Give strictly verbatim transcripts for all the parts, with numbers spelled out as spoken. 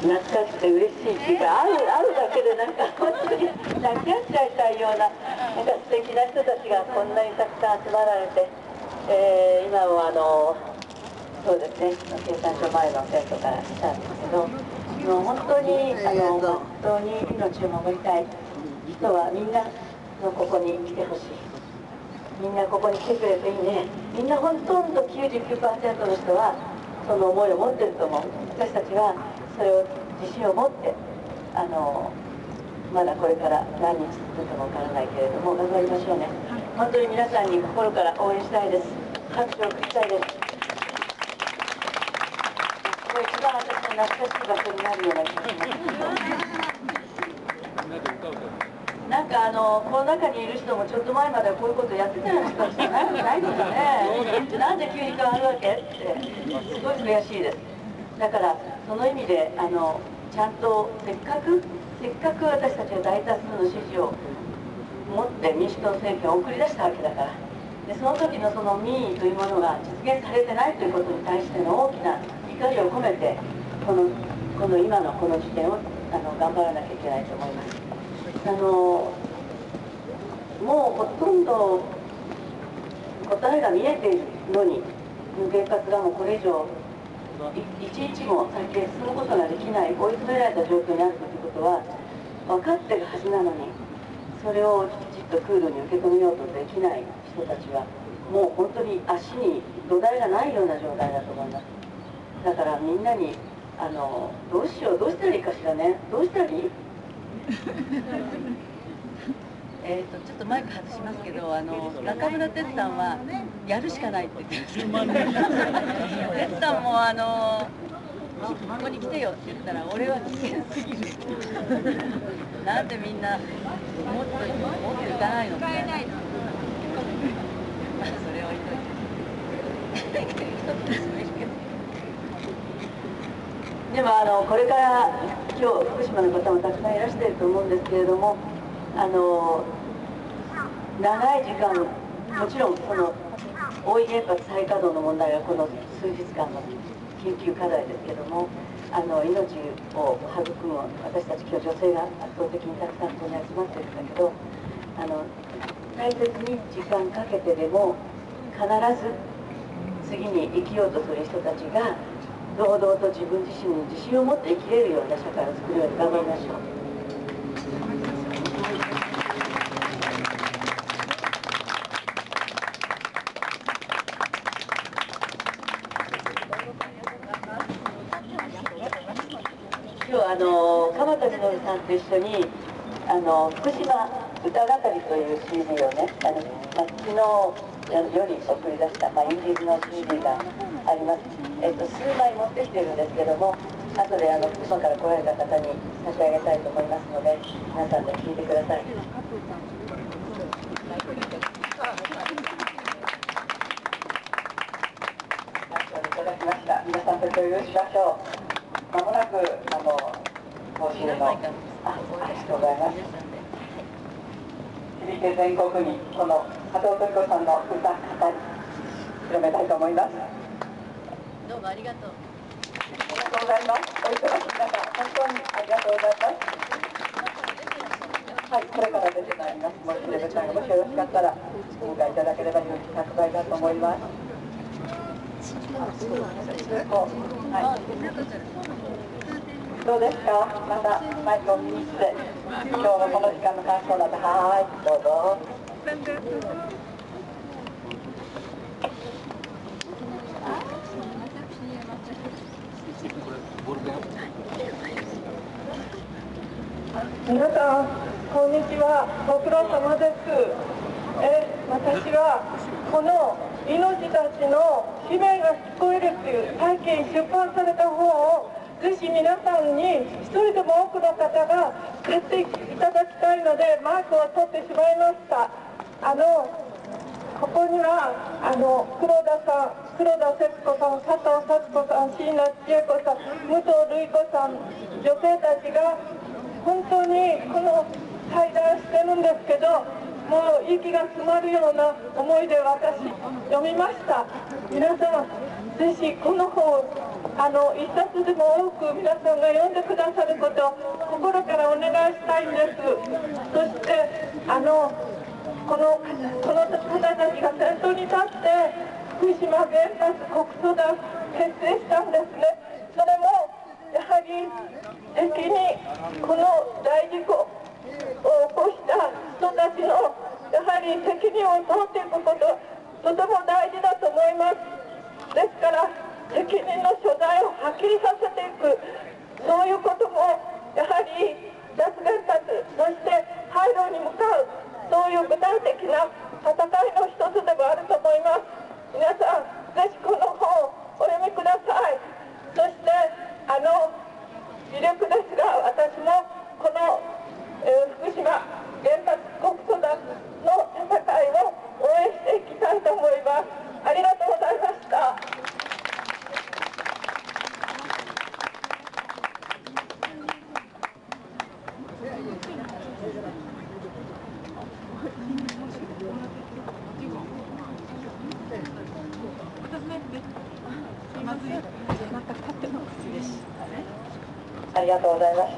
懐かしくて嬉しいっていうか、会う会うだけでなんか本当に泣き合っちゃいたいような、なんか素敵な人たちがこんなにたくさん集まられて、えー、今もあのそうですね、経産省前のテントから来たんですけど、もう本当にあの本当に命を守りたい人はみんなのここに来てほしい。みんなここに来てくれていいね。みんなほとんど きゅうじゅうきゅうパーセント の人はその思いを持ってると思う。私たちはそれを自信を持って、あのまだこれから何日続くかもわからないけれども頑張りましょうね。本当に皆さんに心から応援したいです。拍手を送りたいです。これ一番私の懐かしい場所になるような気がします。なんかあのこの中にいる人もちょっと前まではこういうことやってたような人たちじゃないないですかね。なんで急に変わるわけってすごい悔しいです。だからその意味であのちゃんとせっかくせっかく私たちが大多数の支持を持って民主党政権を送り出したわけだから、でその時のその民意というものが実現されてないということに対しての大きな怒りを込めてこのこの今のこの時点をあの頑張らなきゃいけないと思います。あのもうほとんど答えが見えているのに原発がもうこれ以上一日も先へ進むことができない、追い詰められた状況にあるということは分かってるはずなのに、それをきちっとクールに受け止めようとできない人たちはもう本当に足に土台がないような状態だと思います。だからみんなにあのどうしようどうしたらいいかしらね。どうしたらいいえーとちょっとマイク外しますけど、あの中村哲さんはやるしかないって言ってました。哲さんもあのここに来てよって言ったら俺は危険すぎるなんでみんなもっともっと行かないのみたいな。それは置いといてでもあのこれから今日福島の方もたくさんいらしていると思うんですけれども、あの長い時間もちろんその大井原発再稼働の問題はこの数日間の緊急課題ですけども、あの命を育む私たち今日女性が圧倒的にたくさんここに集まってるんだけど、あの大切に時間かけてでも必ず次に生きようとする人たちが堂々と自分自身に自信を持って生きれるような社会を作るように頑張りましょう。今日あの鎌田実さんと一緒にあの福島歌語りという シーディー をね、あの、まあ、昨日より送り出した、まあ、インディーズの シーディー があります。えっと、数枚持ってきているんですけども、後であの福島から来られた方に差し上げたいと思いますので、皆さんで聴いてください。いただきました。皆さんと共有しましょう。まもなくあの講習の あ, ありがとうございます。響け全国にこの加藤登子さんの歌語り広めたいと思います。どうもありがとう。ありがとうございます。お忙しい中、本当にありがとうございます。はい、これから出てまいります。もしレベちゃんがもしよろしかったらお迎えいただければひゃくばいだと思います。はい、どうですか。またマイクを気にして今日のこの時間の感想など、はい、どうぞ。 皆さんこんにちは。ご苦労様です。え私はこの命たちの使命が聞こえるっていう最近出版された本をぜひ皆さんに一人でも多くの方が買っていただきたいのでマイクを取ってしまいました。あのここにはあの黒田さん、黒田節子さん、佐藤幸子さん、椎名千恵子さん、武藤瑠衣子さん、女性たちが本当にこの対談してるんですけど、もう息が詰まるような思いで私読みました。皆さんぜひこの本をあの一冊でも多く皆さんが読んでくださることを心からお願いしたいんです。そしてあのこのこの方たちが先頭に立って福島原発国葬団結成したんですね。それもやはり敵にこの大事故を起こした人たちのやはり責任を取っていくこととても大事だと思います。ですから責任の所在をはっきりさせていく、そういうこともやはり脱原発そして廃炉に向かう、そういう具体的な戦いの一つでもあると思います。皆さんぜひこの本をお読みください。そしてあの微力ですが私もこの、えー、福島原発国葬団の戦いを応援していきたいと思います。ありがとうございました。 ありがとうございました。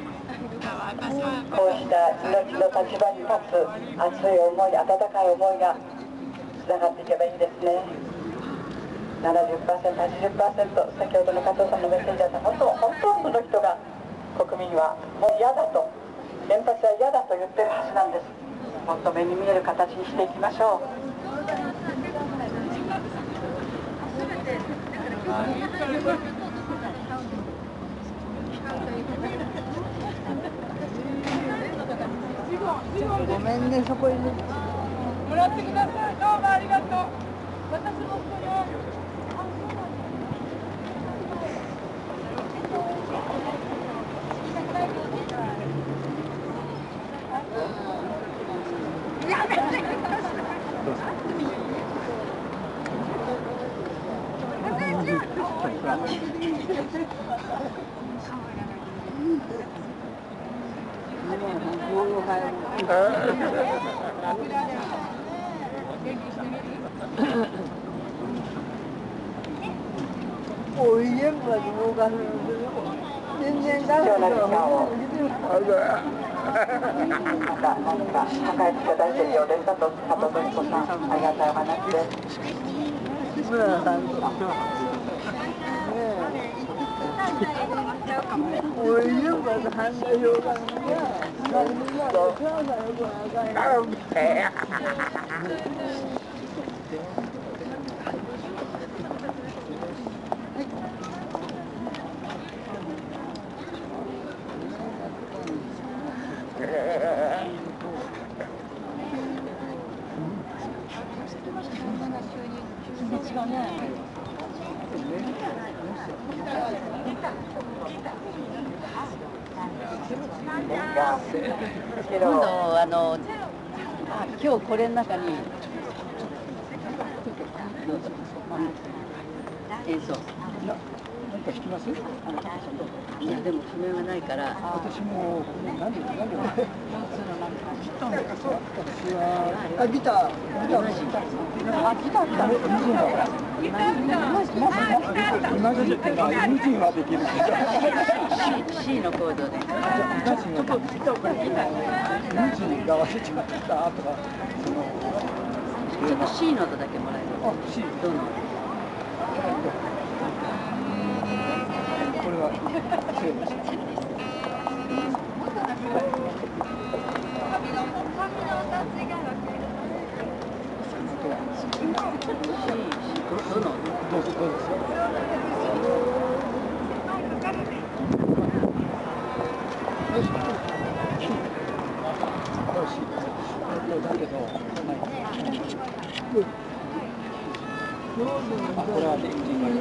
こうした命の立場に立つ熱い思い、温かい思いがつながっていけばいいですね。ななじゅっパーセント、はちじゅっパーセント、先ほどの加藤さんのメッセンジャーさん、本当ほとんどの人が国民はもう嫌だと、原発は嫌だと言ってるはずなんです。もっと目に見える形にしていきましょう。 ごめんね、そこにもらってください。どうもありがとう。私もこのおいえんばに動かす全然ダメだよ。 また何か高い力出してるようですかと加藤敦子さん、ありがたいお話です。 村さんとおいえんばの反対評価が何もない。クラウさんよくわかんない。 今度あのあ今日これの中に演奏何か聞きます？ いやでも譜面がないから私も何で何で私はあギターギターあギターだイマジンってのはイマジンはできる C のコードでイマジンが忘れちゃったとかちょっと C の音だけもらえる。 あ C どのこれはセーブです。 どのどうぞどうぞ。だけど、これはね、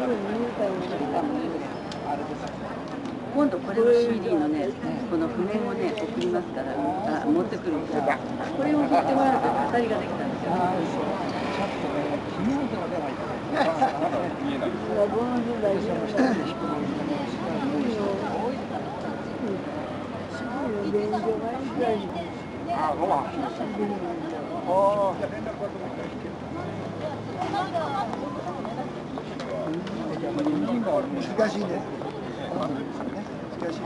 今度これの シーディー のね、この譜面をね送りますから、あ持ってくるから、これを送ってもらうと語りができたんですよ。 ちょっとね、君の手が出ないから。見えない。あ、ロマン。ああ。 難しいね。難しい。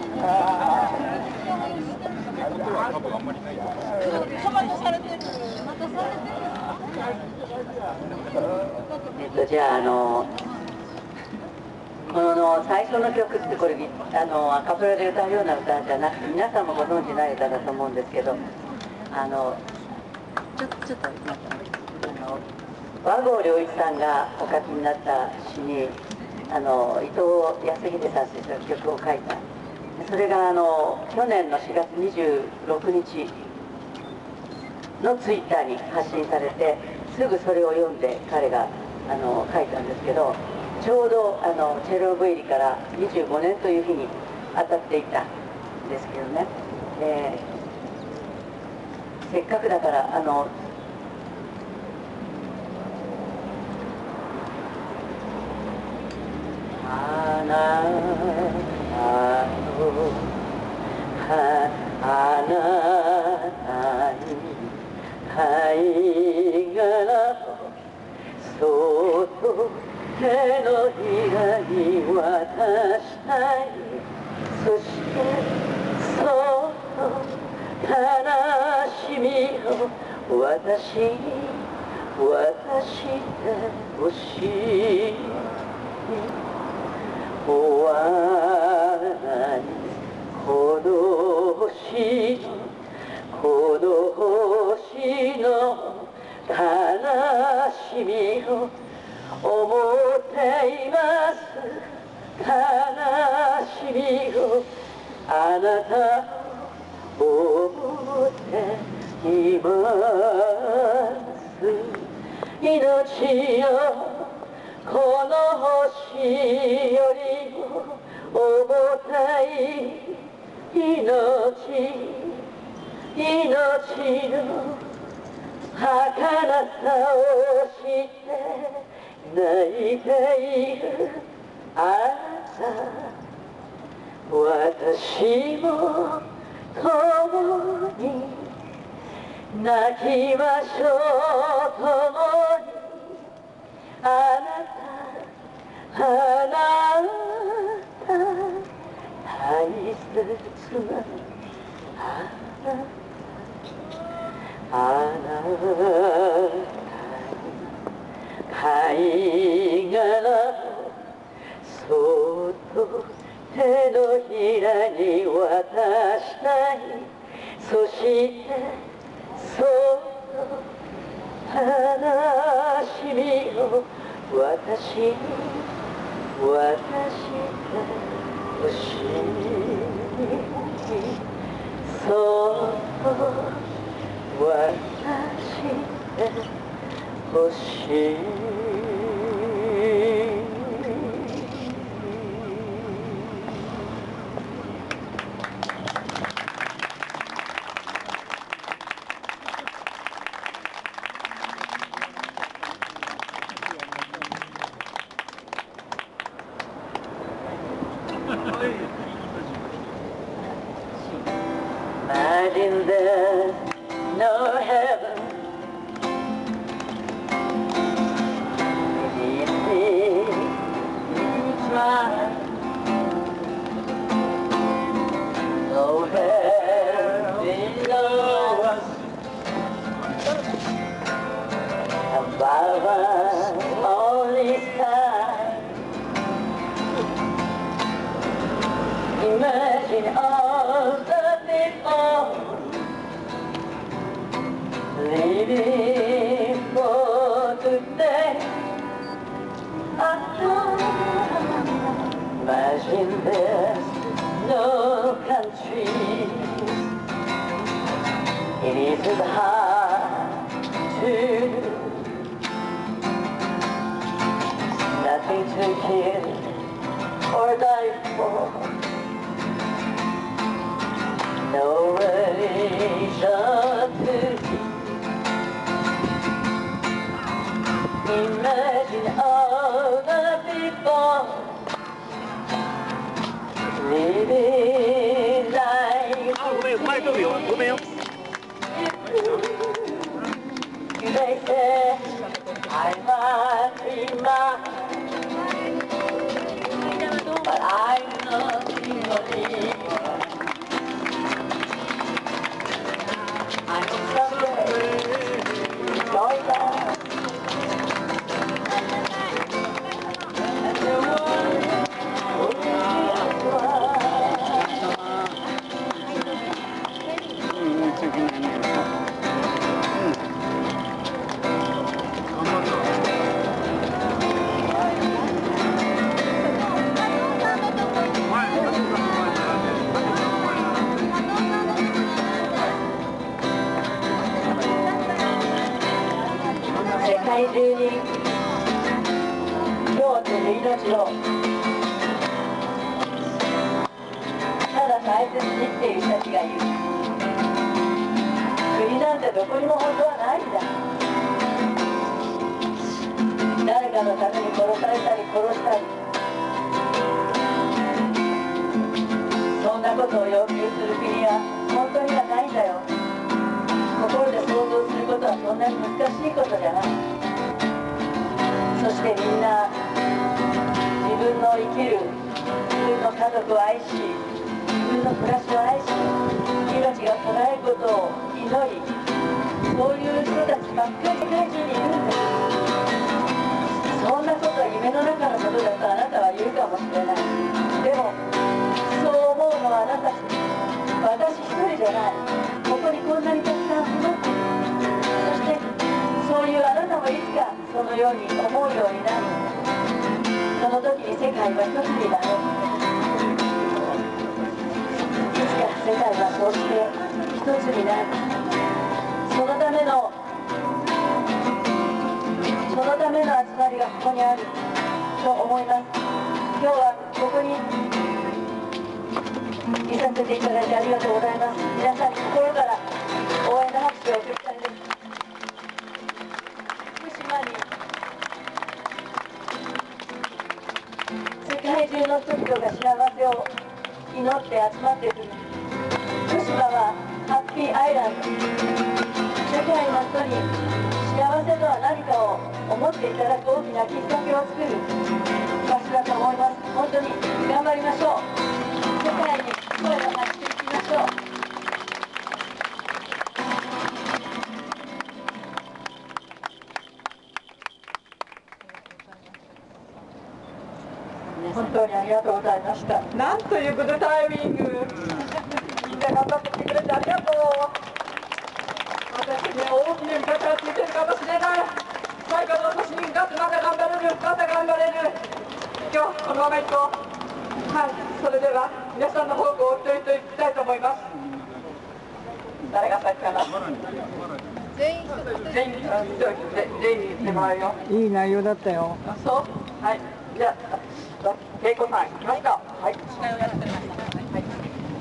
えっとじゃああのこの最初の曲ってこれあのアカペラで歌うような歌じゃなくて皆さんもご存じない歌だと思うんですけど、あのちょちょっと待ってあの和合良一さんがお書きになった詩にあの伊藤康秀さんという曲を書いた。それがあの去年のしがつにじゅうろくにちのツイッターに発信されて、すぐそれを読んで彼があの書いたんですけど、ちょうどあのチェルノブイリからにじゅうごねんという日に当たっていたんですけどね、えー、せっかくだからあのあなたのあなたに貝殻をそっと手のひらに渡したい。そしてそっと悲しみを私に渡してほしい。終わらないこの星のこの星の悲しみを思っています。悲しみをあなたを思っています。命よこの星よりも重たい命命の儚さを知って泣いているあなた、私も共に泣きましょう。共にあなたあなた大切なあなたあなた貝殻をそっと手のひらに渡したい。そしてそっと悲しみを私に渡してほしい。そっと渡してほしい。Imagine there's no heaven beneath me each line. No heaven below us, above us only sky. Imagine all the people living for today. Imagine there's no country. It isn't hard to do. Nothing to kill or die for. No religion to be. Imagine all the people living life. They say I'm a dreamer. 界中に今日という命をただ大切に生きている人たちがいる。国なんてどこにも本当はないんだ。誰かのために殺されたり殺したり、そんなことを要求する国は本当にはないんだよ。心で想像することはそんなに難しいことじゃない。そしてみんな自分の生きる、自分の家族を愛し、自分の暮らしを愛し、命が途絶えることを祈り、そういう人たちばっかり世界中にいるんです。そんなことは夢の中のことだとあなたは言うかもしれない。でもそう思うのはあなた、私一人じゃない。ここにこんなにたくさん集まっている。そしてそういうあなたもいつかそのように思うようになり、その時に世界は一つになる。いつか世界はそうして一つになる。そのためのそのための集まりがここにあると思います。今日はここにいさせていただいてありがとうございます。皆さんに心から応援の拍手を送りたいです。福島に世界中の人々が幸せを祈って集まってくる。福島はハッピーアイランド。世界の人に幸せとは何かを思っていただく大きなきっかけを作る場所だと思います。本当に頑張りましょう。世界に声を発していきましょう。本当にありがとうございました。なんというグッドタイミング。みんな頑張ってきてくれてありがとう。私には大きな味方がついてるかもしれない。最後の私にまた頑張れる、また頑張れる。今日このまま行こう。はい、それでは皆さんの方向を一人一人行きたいと思います。誰が先かな。全員全員全員言ってもらうよ。 いい内容だったよ。 あ、そう。はい。じゃあ恵子さん行きますか。はい。司会をやってました。はい。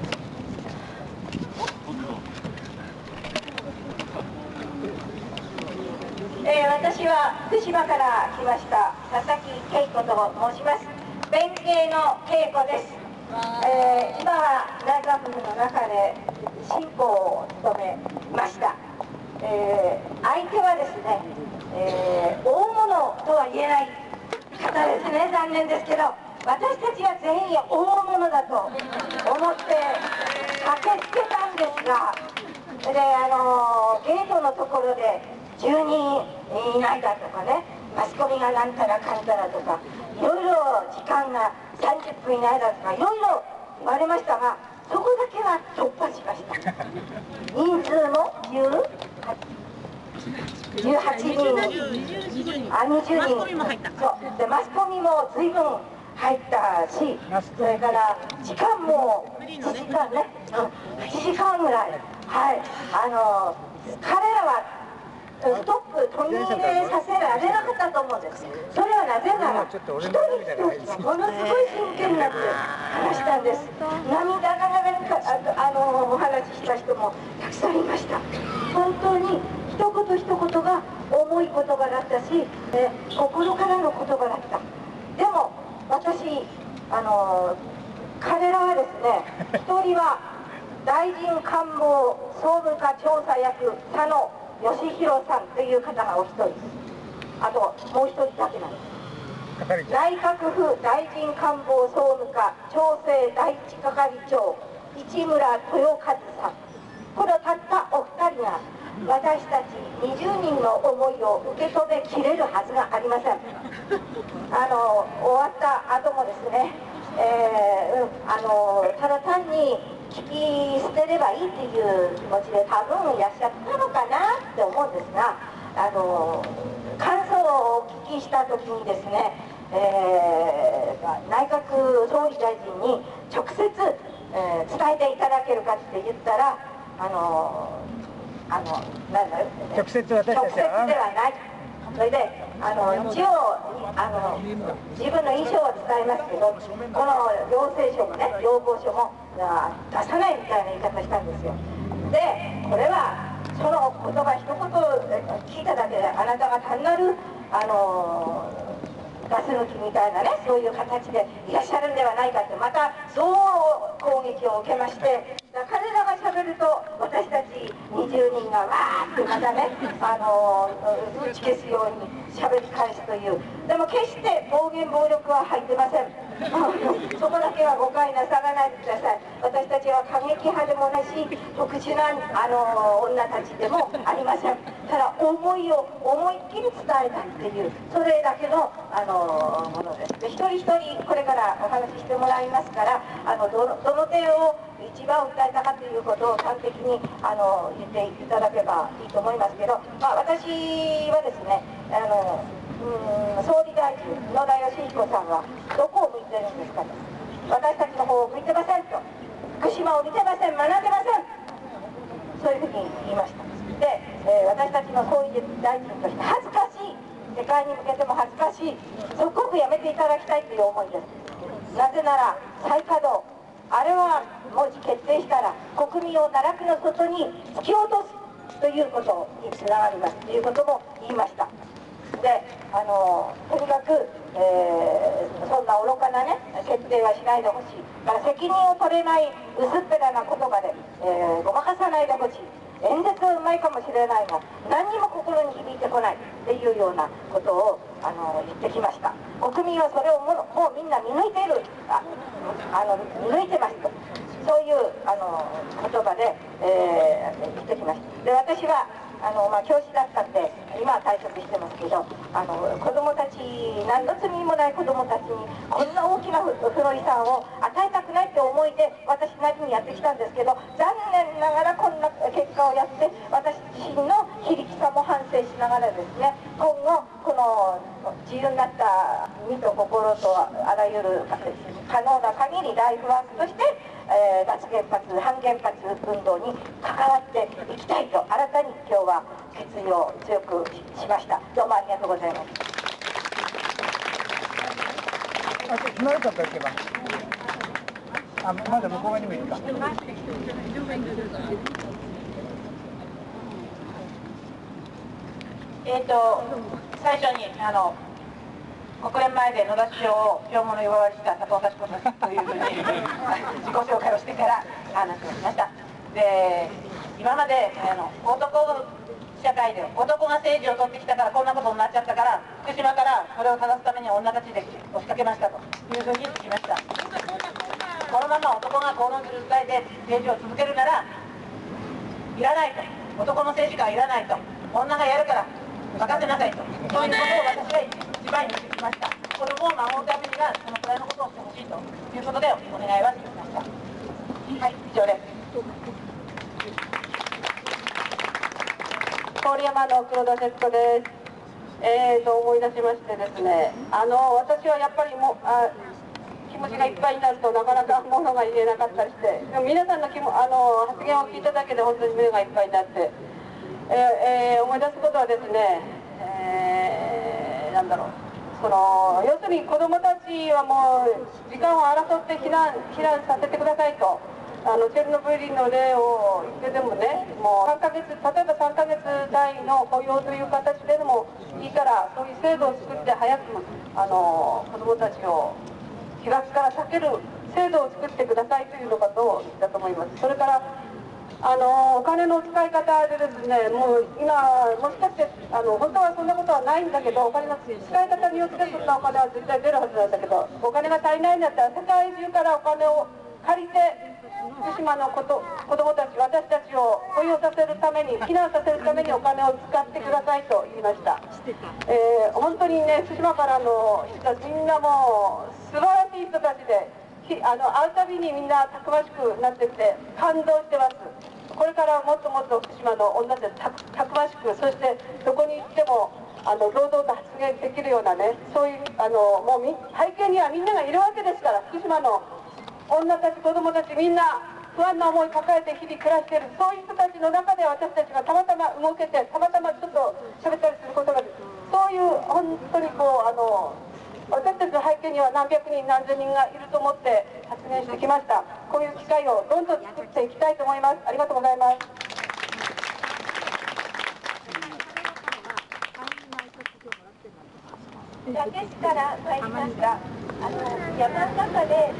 えー、私は福島から来ました佐々木恵子と申します。弁慶の恵子です。えー、今は内閣府の中で進行を務めました。えー、相手はですね、えー、大物とは言えない方ですね。残念ですけど、私たちは全員大物だと思って駆けつけたんですが、で、あのー、ゲートのところでじゅうにんいないだとかね、マスコミがなんたらかんたらとか、いろいろ時間がさんじゅっぷん以内だとかいろいろ言われましたが、そこだけは突破しました。人数もじゅうはちにん、あ、にじゅうにん、そうで、マスコミも随分入ったし、それから時間もいちじかんね、はちじかんぐらい、はい、あの彼らはストップ取り入れさせられなかったと思うんです。それはなぜなら一人一人がものすごい真剣になって話したんです。涙が流れるか、あのお話しした人もたくさんいました。本当に一言一言が重い言葉だったし、え心からの言葉だった。でも私、あの彼らはですね、一人は大臣官房総務課調査役佐野義弘さんという方がお一人、あともう一人だけなんです。内閣府大臣官房総務課調整第一係長市村豊和さん、このたったお二人が私たちにじゅうにんの思いを受け止めきれるはずがありません。あの終わった後もですね、えーうん、あのただ単に聞き捨てればいいっていう気持ちで多分いらっしゃったのかなって思うんですが、あの感想をお聞きした時にですね、えー、内閣総理大臣に直接、えー、伝えていただけるかって言ったら、あのあのなんだ直接私たちは直接ではない、 それであの一応あの自分の印象を伝えますけど、この要請書もね、要望書も出さないみたいな言い方したんですよ。でこれはその言葉一言聞いただけで、あなたが単なるあのガス抜きみたいなね、そういう形でいらっしゃるんではないかって、またそう攻撃を受けまして、彼らがしゃべると私たちにじゅうにんがわーってまたね、あの打ち消すようにしゃべり返すという。でも決して暴言暴力は入ってません。そこだけは誤解なさらないでください。私たちは過激派でもないし、特殊なあの女たちでもありません。ただ思いを思いっきり伝えたっていう、それだけのあのものです。で一人一人これからお話ししてもらいますから、あのどのどの点を一番訴えたかということを端的にあの言っていただけばいいと思いますけど、まあ、私はですね、あのうん総理大臣野田佳彦さんはどこを向いてるんですかと、私たちの方を向いてませんと、福島を見てません、学んでません、そういうふうに言いました。で、えー、私たちの総理大臣として恥ずかしい、世界に向けても恥ずかしい、即刻やめていただきたいという思いです。なぜなら再稼働、あれはもし決定したら国民を奈落の外に突き落とすということにつながりますということも言いました。であのとにかく、えー、そんな愚かなね決定はしないでほしい。だから責任を取れない薄っぺらな言葉で、えー、ごまかさないでほしい。演説はうまいかもしれないが何にも心に響いてこないっていうようなことをあの言ってきました。国民はそれをももうみんな見抜いている、ああの見抜いてますと、そういうあの言葉で、えー、言ってきました。で私はあの、まあ、教師だったって今は退職してますけど、あの子どもたち、何の罪もない子どもたちにこんな大きな負の遺産を与えたくないって思いで私なりにやってきたんですけど、残念ながらこんな結果をやって私自身の非力さも反省しながらですね、今後この自由になった身と心とあらゆる可能な限りライフワークとして、えー、脱原発反原発運動に関わっていきたいと新たに今日は決意を強くしました。どうもありがとうございます。 あと決まるかといけば、あ、まだ向こう側にもいるか。 えーと最初にあの国連前で野田首相を票物呼ばわりした佐藤幸子さんというふうに自己紹介をしてから話をしました。で今まであの男社会で男が政治を取ってきたからこんなことになっちゃったから、福島からそれを正すために女たちで押しかけましたというふうに聞きました。このまま男がこの状態で政治を続けるならいらないと、男の政治家はいらないと、女がやるから任せなさいと、そういうことを私は一番に言ってきました。子供を守るためにはそのくらいのことをしてほしいということでお願いはしてきました。はい、以上です。 郡山の黒田節子です。えーと思い出しましてですね、あの私はやっぱりもあ気持ちがいっぱいになるとなかなか物が言えなかったりして、でも皆さんの気もあの発言を聞いただけで本当に胸がいっぱいになって、えーえー、思い出すことはですね、えー、なんだろう、その要するに子どもたちはもう時間を争って避難避難させてくださいと。あのチェルノブイリの例を言ってでもね、もうさんかげつ、例えばさんかげつ単位の雇用という形ででもいいから、そういう制度を作って早くあの子どもたちを被爆から避ける制度を作ってくださいというのかと言ったと思います。それからあのお金の使い方でですね、もう今もしかしてあの本当はそんなことはないんだけど、お金の使い方によってそんなお金は絶対出るはずなんだけど、お金が足りないんだったら世界中からお金を借りて福島のこと子どもたち、私たちを雇用させるために、避難させるためにお金を使ってくださいと言いました。えー、本当にね、福島からの人たちみんなもう素晴らしい人たちで、あの会うたびにみんなたくましくなってきて感動してます。これからもっともっと福島の女たちたたくましく、そしてどこに行ってもあの堂々と発言できるようなね、そういうあのもうみ背景にはみんながいるわけですから、福島の女たち子どもたちみんな不安な思い抱えて日々暮らしている、そういう人たちの中で私たちがたまたま動けて、たまたまちょっと喋ったりすることがそういう本当にこうあの私たちの背景には何百人何千人がいると思って発言してきました。こういう機会をどんどん作っていきたいと思います。ありがとうございます。伊達市から参りました。あの山の中で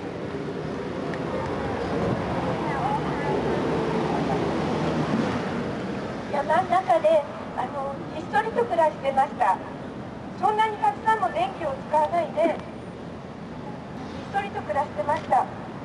山の中であのひっそりと暮らしてました。そんなにたくさんの電気を使わないでひっそりと暮らしてました。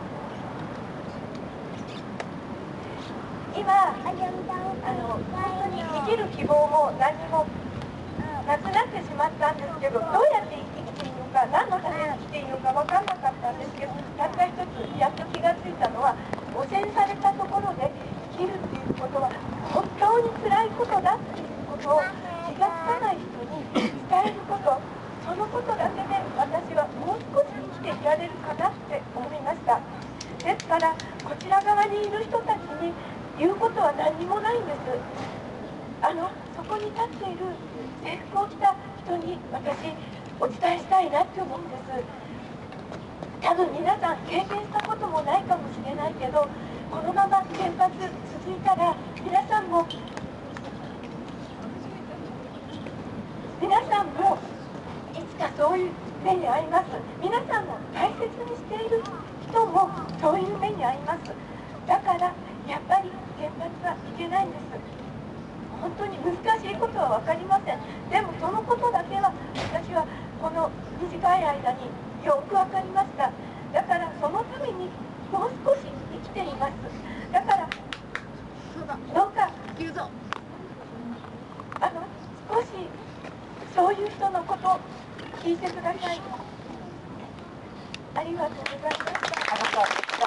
今あの本当に生きる希望も何もなくなってしまったんですけど、どうやって生きていいのか、何のために生きていいのか分からなかったんですけど、たった一つやっと気がついたのは、汚染されたところで生きるっていうことは本当に辛いことだっていうことを気がつかない人に伝えること、そのことだけで私はもう少し生きていられるかなって思いました。ですからこちら側にいる人たちに言うことは何にもないんです。あのそこに立っている制服を着た人に私お伝えしたいなって思うんです。多分皆さん経験したこともないかもしれないけど、このまま原発続いたら皆さんも皆さんもいつかそういう目に遭います。皆さんも大切にしている人もそういう目に遭います。だからやっぱり原発はいけないんです。本当に難しいことは分かりません。でもそのことだけは私はこの短い間によく分かりました。だからそのためにもう少し生きています。だからどうかあの少しそういう人のこと聞いてください。ありがとうございました。あなたでした。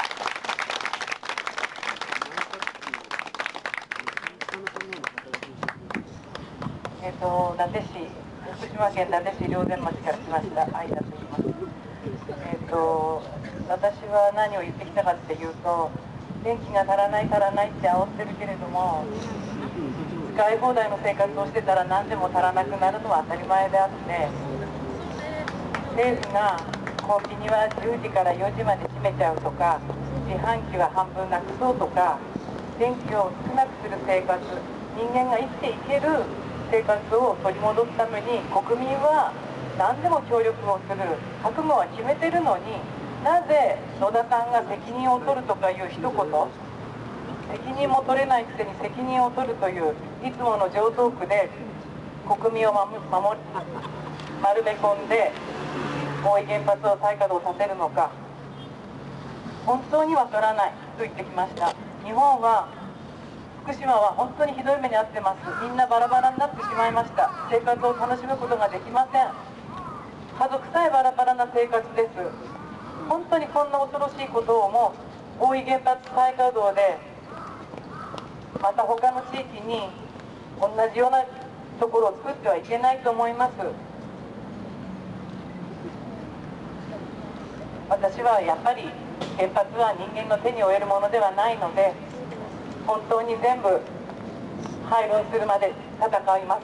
えっと、伊達市、福島県伊達市霊山町から来ました相田と言います。えっと、私は何を言ってきたかっていうと、電気が足らない足らないって煽ってるけれども、使い放題の生活をしてたら何でも足らなくなるのは当たり前であって、政府がコンビニはじゅうじからよじまで閉めちゃうとか、自販機は半分なくそうとか、電気を少なくする生活、人間が生きていける生活を取り戻すために国民は何でも協力をする覚悟は決めてるのに、なぜ野田さんが責任を取るとかいう一言、責任も取れないくせに責任を取るといういつもの常套句で国民を守り丸め込んで大井原発を再稼働させるのか、本当にわからないと言ってきました。日本は福島は本当にひどい目に遭ってます。みんなバラバラになってしまいました。生活を楽しむことができません。家族さえバラバラな生活です。本当にこんな恐ろしいことをもう大井原発再稼働でまた他の地域に同じようなところを作ってはいけないと思います。私はやっぱり原発は人間の手に負えるものではないので、本当に全部廃炉するまで戦います。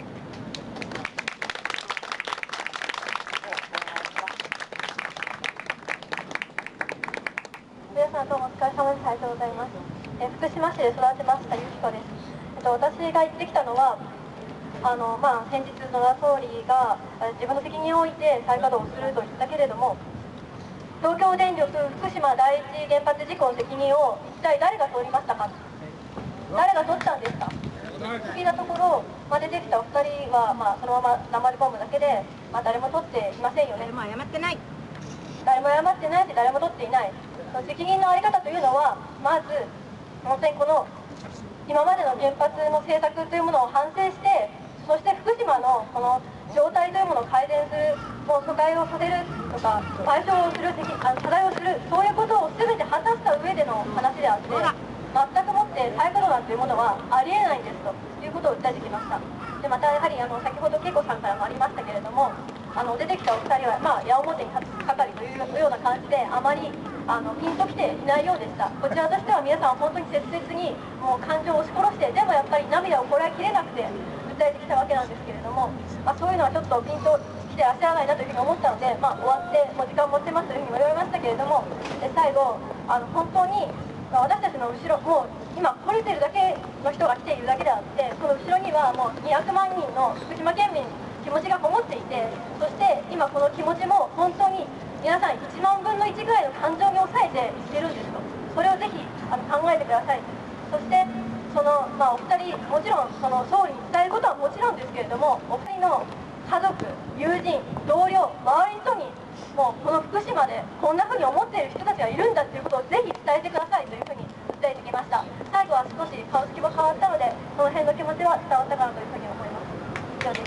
皆さんどうもお疲れ様です。ありがとうございます。え福島市で育ちましたゆきこです。えっと私が言ってきたのは、あのまあ先日野田総理が自分の責任を置いて再稼働をすると言ったけれども、東京電力福島第一原発事故の責任を一体誰が取りましたか。誰が取ったんですか。聞いたところ、まあ、出てきたお二人は、まあ、そのまま黙り込むだけで、まあ、誰も取っていませんよね。 誰も謝ってない。 誰も謝ってないし、誰も取っていない。その責任の在り方というのは、まず本当にこの今までの原発の政策というものを反省して、そして福島のこの状態というものを改善する、もう疎開をさせるとか賠償をする、あの謝罪をする、そういうことを全て果たした上での話であって、全くもって再稼働なんていうものはありえないんですということを訴えてきました。でまたやはりあの先ほど恵子さんからもありましたけれども、あの出てきたお二人は、まあ、矢面に立つ係というような感じであまりあのピンときていないようでした。こちらとしては皆さん本当に切々にもう感情を押し殺して、でもやっぱり涙をこらえきれなくて訴えてきたわけなんですけれども、 まあ、そういうのはちょっとピンときてらっしゃらないなというふうに思ったので、まあ、終わってもう時間持ってますというふうにも言われましたけれども、で最後あの本当に、まあ、私たちの後ろもう今来れてるだけの人が来ているだけであって、その後ろにはもうにひゃくまんにんの福島県民の気持ちがこもっていて、そして今この気持ちも本当に皆さんいちまんぶんのいちぐらいの感情に抑えていってるんですと。それをぜひあの考えてください。そしてその、まあ、お二人もちろんその総理に伝えることはもちろんですけれども、お二人の家族、友人、同僚、周りの人にもうこの福島でこんなふうに思っている人たちがいるんだということをぜひ伝えてくださいというふうに伝えてきました。最後は少し顔つきも変わったので、その辺の気持ちは伝わったかなというふうに思います。以上です。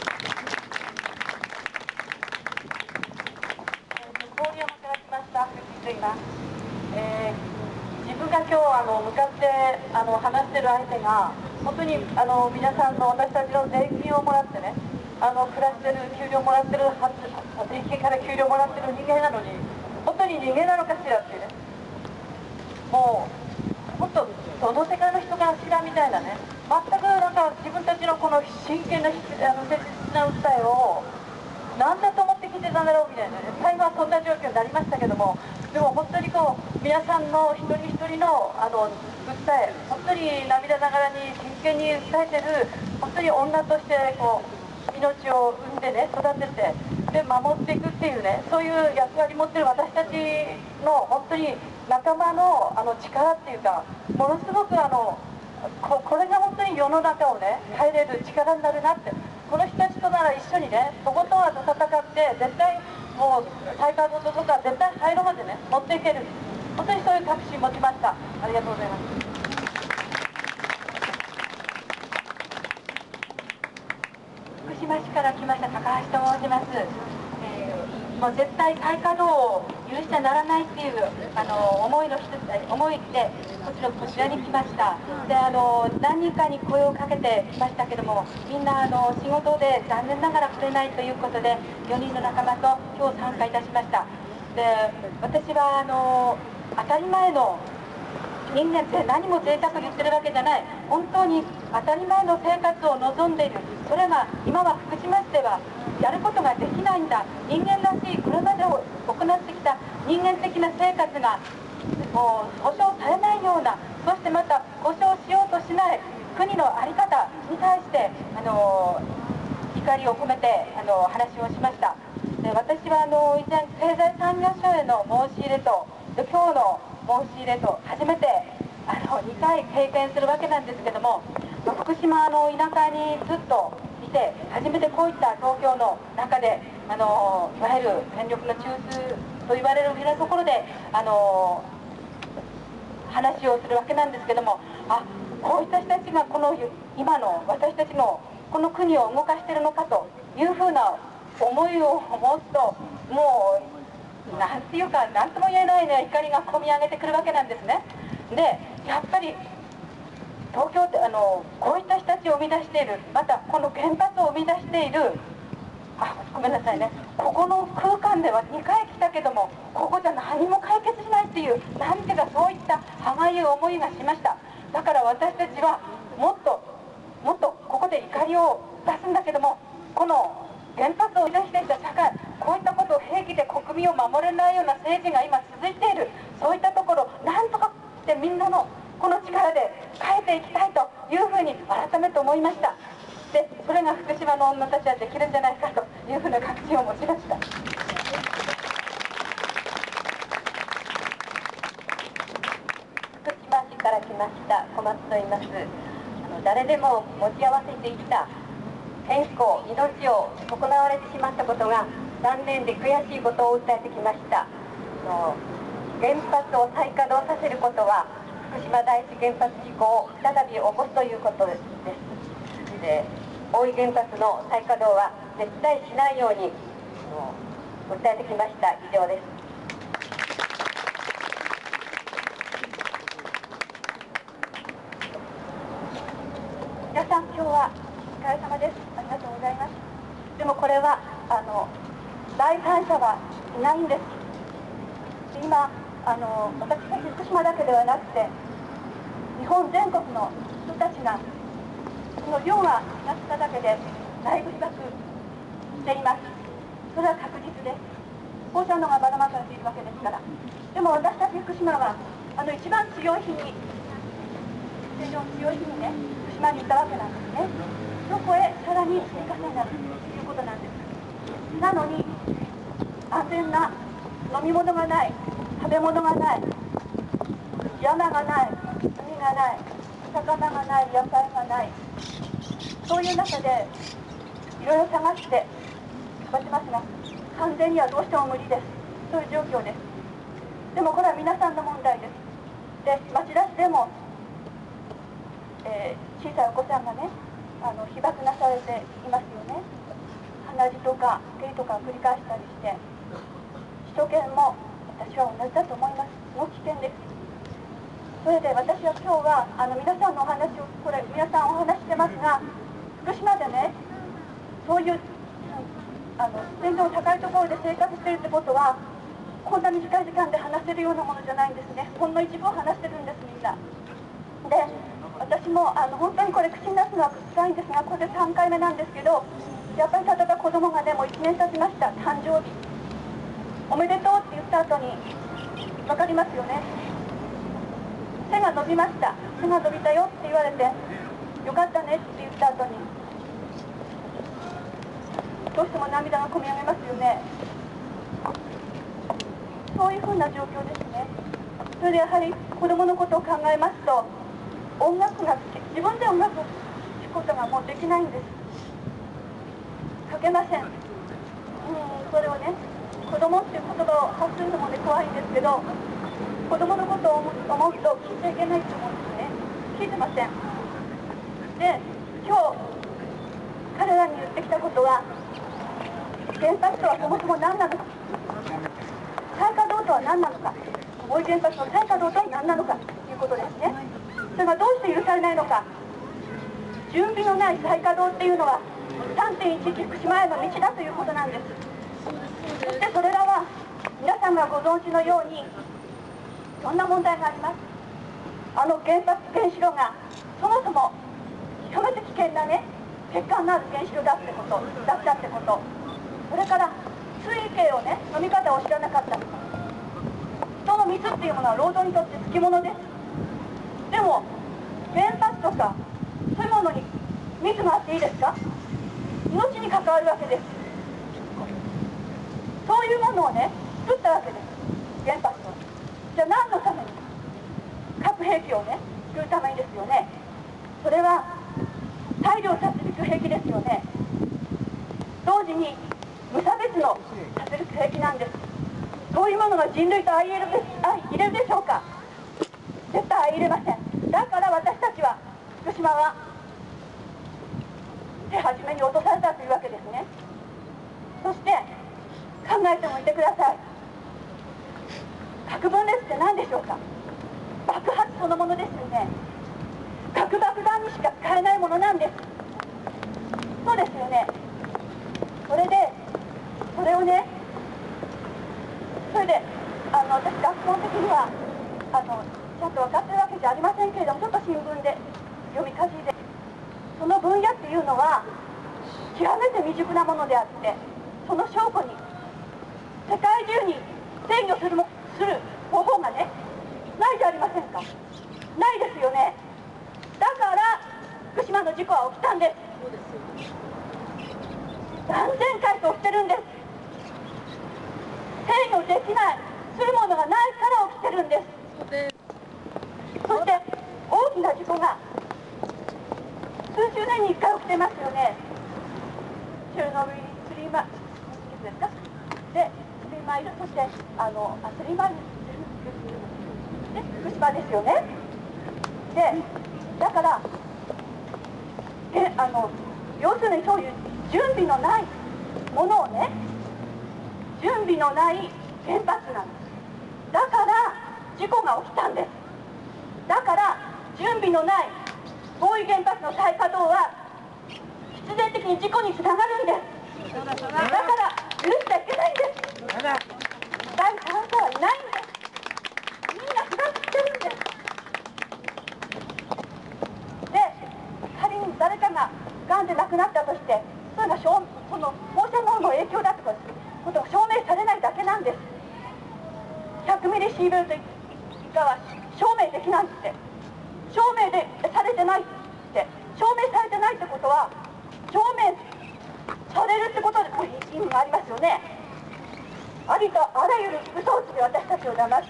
郡山から来ました藤井と言います。えー自分が今日あの向かってあの話してる相手が本当にあの皆さんの私たちの税金をもらってね、あの暮らしてる給料もらってるはず、税金から給料もらってる人間なのに本当に人間なのかしらっていうね、もう本当どの世界の人かしらみたいなね、全くなんか自分たちのこの真剣なあの切実な訴えを何だと思って聞いてたんだろうみたいなね、最後はそんな状況になりましたけども、でも本当にこう皆さんの一人一人のあの訴え、本当に涙ながらに真剣に訴えてる、本当に女としてこう命を産んでね育ててで守っていくっていうね、そういう役割持ってる私たちの本当に仲間のあの力っていうか、ものすごくあの こ, これが本当に世の中をね変えれる力になるなって、この人たちとなら一緒にねとことん戦って絶対もう再稼働とか絶対廃炉までね持っていける、本当にそういう確信持ちました。ありがとうございます。福島市から来ました高橋と申します。えー、もう絶対再稼働を許しちゃならないっていうあの思いの一つ思いでこちらこちらに来ました。であの何人かに声をかけてきましたけども、みんなあの仕事で残念ながら来れないということでよにんの仲間と今日参加いたしました。で私はあの当たり前の人間って何も贅沢言ってるわけじゃない、本当に当たり前の生活を望んでいる、それが今は福島市ではやることができないんだ、人間らしいこれまで行ってきた人間的な生活がもう保障されないような、そしてまた保障しようとしない国の在り方に対してあの怒りを込めてあの話をしました。で私はあの以前経済産業省への申し入れとで今日の申し入れと初めてあのにかい経験するわけなんですけども、まあ、福島の田舎にずっといて初めてこういった東京の中であのいわゆる権力の中枢と言われるようなところであの話をするわけなんですけども、あこういった人たちがこの今の私たちのこの国を動かしているのかというふうな思いを持つと、もうなんていうか何とも言えないね怒りがこみ上げてくるわけなんですね。でやっぱり東京ってあのこういった人たちを生み出している、またこの原発を生み出している、あごめんなさいね、ここの空間ではにかい来たけどもここじゃ何も解決しないっていうなんていうかそういった歯がゆい思いがしました。だから私たちはもっともっとここで怒りを出すんだけども、この原発を生み出していた社会、こういったことを平気で国民を守れないような政治が今続いている、そういったところなんとかってみんなのこの力で変えていきたいというふうに改めて思いました。でそれが福島の女たちはできるんじゃないかというふうな確信を持ちました。福島市から来ました小松と言います。あの誰でも持ち合わせていた健康、命を損なわれてしまったことが残念で悔しいことを訴えてきました。原発を再稼働させることは福島第一原発事故を再び起こすということです。で大井原発の再稼働は絶対しないように訴えてきました。以上です。皆さん今日はお疲れ様です。ありがとうございます。でもこれはあの第三者はいないんです。今あの私たち福島だけではなくて日本全国の人たちがこの量がなっただけで内部被爆しています。それは確実です。放射能がばらまかれているわけですから。でも私たち福島はあの一番強い日に戦場の強い日にね福島に行ったわけなんですね。そこへさらに追加線になるということなんです。なのに安全な飲み物がない、食べ物がない、山がない、海がない、魚がない、野菜がない、そういう中でいろいろ探して探しますが、完全にはどうしても無理です。そういう状況です。でもこれは皆さんの問題です。で、町田市でも、えー、小さいお子さんがね、あの被爆なされていますよね。鼻血とか下痢とか繰り返したりして、首都圏も私は同じだと思います。すごく危険です。それで私は今日はあの皆さんのお話をこれ皆さんお話してますが、福島でねそういうあの天井の高いところで生活しているってことはこんな短い時間で話せるようなものじゃないんですね。ほんの一部を話してるんですみんな。で私もあの本当にこれ口に出すのは辛いんですが、これでさんかいめなんですけど、やっぱり例えば子供がねもういちねん経ちました。誕生日おめでとうって言った後に分かりますよね、背が伸びました、背が伸びたよって言われてよかったねって言った後にどうしても涙がこみ上げますよね。そういうふうな状況ですね。それでやはり子供のことを考えますと、音楽が自分で音楽を聴くことがもうできないんです。書けません。うんそれをね子供っていう言葉を発するのもね怖いんですけど、子供のことを思うと聞いちゃいけないと思うんですね。聞いてません。で今日彼らに言ってきたことは、原発とはそもそも何なのか、再稼働とは何なのか、大井原発の再稼働とは何なのかということですね。それがどうして許されないのか。準備のない再稼働っていうのは さんてんいちいち 福島への道だということなんです。そしてそれらは皆さんがご存知のようにいろんな問題があります。あの原発原子炉がそもそも極めて危険なね欠陥のある原子炉だってことだったってこと、それから水位計をね飲み方を知らなかったとか、人の水っていうものは労働にとってつきものです。でも原発とかそういうものに水があっていいですか。命に関わるわけです。そういうものをね作ったわけです、原発を。じゃあ何のために、核兵器をね作るためにですよね。それは大量殺戮兵器ですよね。同時に無差別の殺戮兵器なんです。そういうものが人類と相入れるで相入れるでしょうか。絶対相入れません。だから私たちは福島は手始めに落とされたというわけですね。そして考えてもいてください。核分裂って何でしょうか。爆発そのものですよね。核爆弾にしか使えないものなんです。そうですよね。それでそれをねそれであの私学校的にはあのちゃんと分かってるわけじゃありませんけれども、ちょっと新聞で読みかじいで、その分野っていうのは極めて未熟なものであって、その証拠に世界中に制御するもする方法がねないじゃありませんか。ないですよね。だから福島の事故は起きたんです。何千回と起きてるんです。制御できないするものがないから起きてるんです。そして大きな事故が数十年にいっかい起きてますよね。チェルノブイリスリーマイルですか。でスリーマイル、そしてあのあスリーマイルで福島ですよね。でだからえあの要するにそういう準備のないものをね、準備のない原発なんです。だから事故が起きたんです。だから準備のない大井原発の再稼働は必然的に事故につながるんです。だから許しちゃいけないんです。第三者はいないんです。みんなふがってるんです。で仮に誰かががんで亡くなったとして、そ証その放射能の影響だとかことが証明されないだけなんです。ひゃくミリシーベルト以下は証明できないって、証明でされてないって、証明されてないってことは証明されるってことでも意味がありますよね。ありとあらゆる嘘をついて私たちを騙して、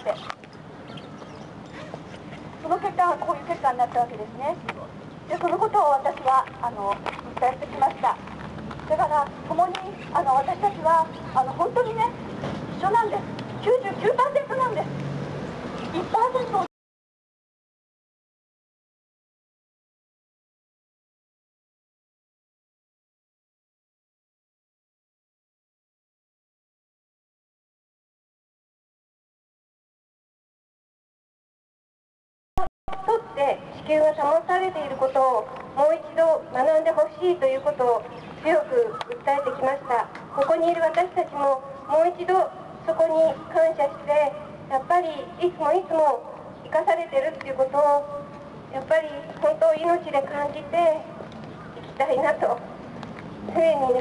その結果がこういう結果になったわけですね。でそのことを私はあの伝えてきました。だから共にあの私たちはあの本当にね一緒なんです。きゅうじゅうきゅうパーセント なんです。いちパーセントをとって地球が保たれていることをもう一度学んでほしいということを強く訴えてきました。ここにいる私たちももう一度そこに感謝して、やっぱりいつもいつも生かされてるっていうことをやっぱり本当命で感じていきたいなと常に思って、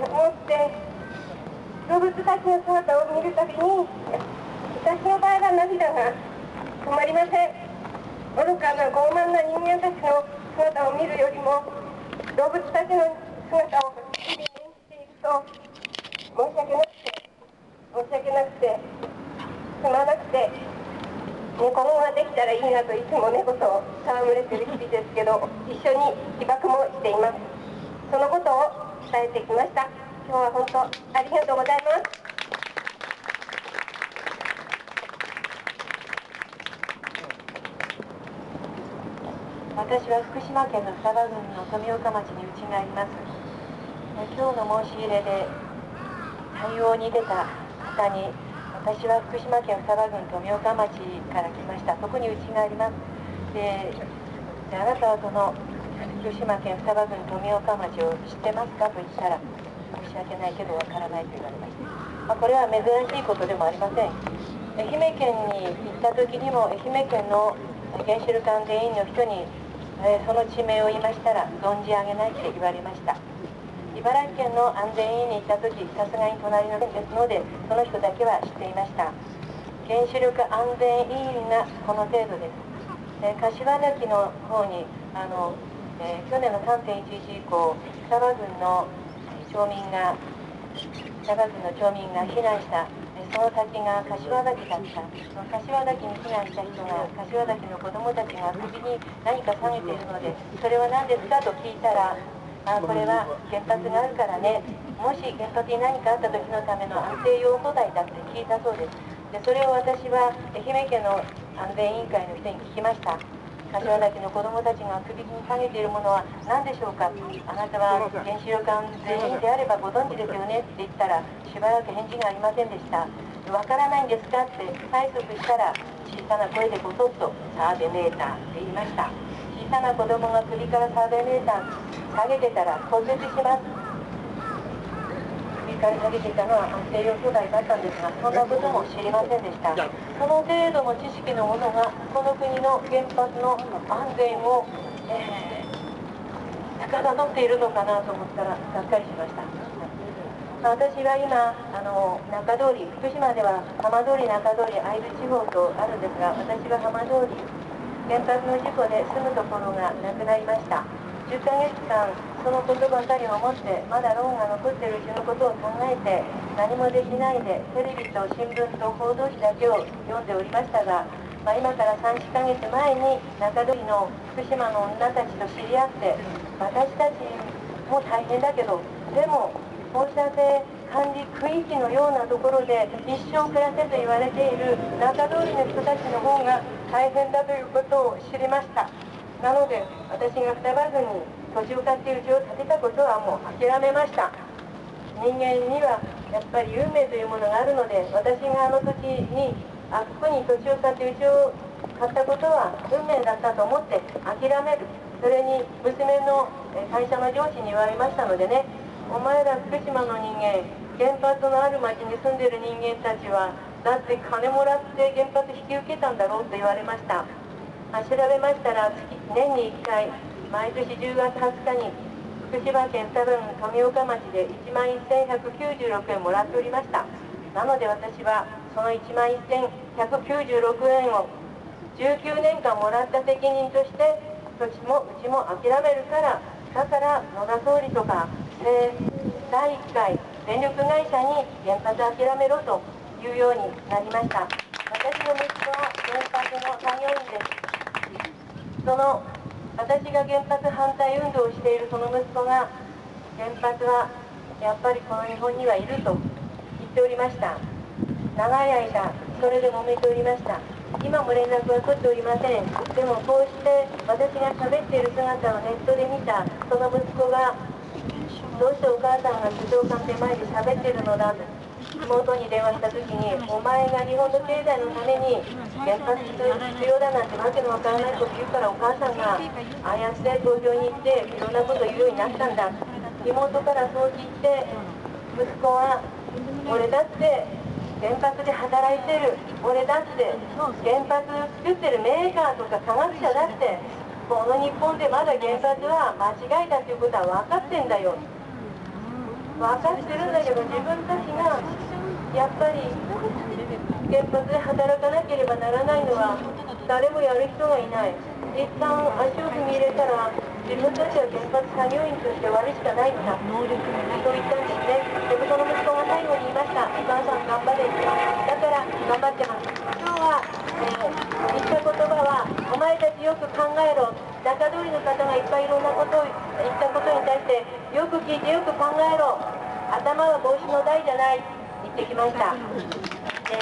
動物たちの姿を見るたびに私の場合は涙が止まりません。愚かな傲慢な人間たちの姿を見るよりも動物たちの姿を日々演じていると申し訳なくて申し訳なくてすまなくて、猫語ができたらいいなといつも猫と戯れてる日々ですけど、一緒に被爆もしています。そのことを伝えてきました。今日は本当ありがとうございます。 私は福島県の双葉郡の富岡町に家があります。今日の申し入れで対応に出た方に、私は福島県双葉郡富岡町から来ました、そこに家があります。で、であなたはその福島県双葉郡富岡町を知ってますかと言ったら、申し訳ないけどわからないと言われました。まあ、これは珍しいことでもありません。愛媛県に行った時にも愛媛県の原子力安全委員の人にえー、その地名を言いましたら存じ上げないって言われました。茨城県の安全委員に行った時、さすがに隣の県ですのでその人だけは知っていました。原子力安全委員がこの程度です。えー、柏崎の方にあの、えー、去年の さんてんいちいち 以降双葉郡の町民が双葉郡の町民が避難した、その先が柏崎だった。その柏崎に避難した人が、柏崎の子どもたちが首に何か下げているので、それは何ですかと聞いたら、あ、これは原発があるからね、もし原発に何かあった時のための安定用素材だって聞いたそうです。でそれを私は愛媛県の安全委員会の人に聞きました。柏崎の子どもたちが首に下げているものは何でしょうか。あなたは原子力安全委員であればご存知ですよねって言ったら、しばらく返事がありませんでした。わからないんですかって催促したら、小さな声でこそっとサーベメーターって言いました。小さな子供が首からサーベメーター下げてたら骨折します。首から下げていたのは安定用素材だったんですが、そんなことも知りませんでした。その程度の知識のものがこの国の原発の安全を、えー、司っているのかなと思ったらがっかりしました。私は今あの中通り、福島では浜通り、中通り、会津地方とあるんですが、私は浜通り、原発の事故で住むところがなくなりました。じゅっかげつかんそのことばかりを思って、まだローンが残っているうちのことを考えて何もできないで、テレビと新聞と報道紙だけを読んでおりましたが、まあ、今からさん、よんかげつまえに中通りの福島の女たちと知り合って、私たちも大変だけど、でも放射性管理区域のようなところで一生暮らせと言われている中通りの人たちの方が大変だということを知りました。なので私が双葉郡に土地を買って家を建てたことはもう諦めました。人間にはやっぱり運命というものがあるので、私があの時にあここに土地を買って家を買ったことは運命だったと思って諦める。それに娘の会社の上司に言われましたのでね、お前ら福島の人間、原発のある町に住んでる人間たちはだって金もらって原発引き受けたんだろうと言われました。調べましたら、年にいっかい毎年じゅうがつはつかに福福島県多分富岡町でいちまんせんひゃくきゅうじゅうろくえんもらっておりました。なので私はそのいちまんせんひゃくきゅうじゅうろくえんをじゅうきゅうねんかんもらった責任として土地もうちも諦めるから、だから野田総理とかだいいっかい電力会社に原発諦めろというようになりました。私の息子は原発の作業員です。その私が原発反対運動をしているその息子が、原発はやっぱりこの日本にはいると言っておりました。長い間それで揉めておりました。今も連絡は取っておりません。でもこうして私が喋っている姿をネットで見たその息子が、どうしてお母さんが首相官邸前で喋っているのだと妹に電話した時に、お前が日本の経済のために原発必要だなんてわけのわからないこと言うから、お母さんがああやって東京に行っていろんなことを言うようになったんだ。妹からそう聞いて、息子は俺だって原発で働いてる、俺だって原発作ってるメーカーとか科学者だって、この日本でまだ原発は間違いだっていうことは分かってんだよ。分かってるんだけど、自分たちがやっぱり原発で働かなければならないのは誰もやる人がいない。一旦足を踏み入れたら自分たちは原発作業員として終わるしかないんだと言ったんですね。でもその息子が最後に言いました。お母さん頑張れって。だから頑張ってます。今日は、えー、言った言葉は、お前たちよく考えろ。中通りの方がいっぱいいろんなことを言ったことに対してよく聞いてよく考えろ。頭は帽子の台じゃない。言ってきました。で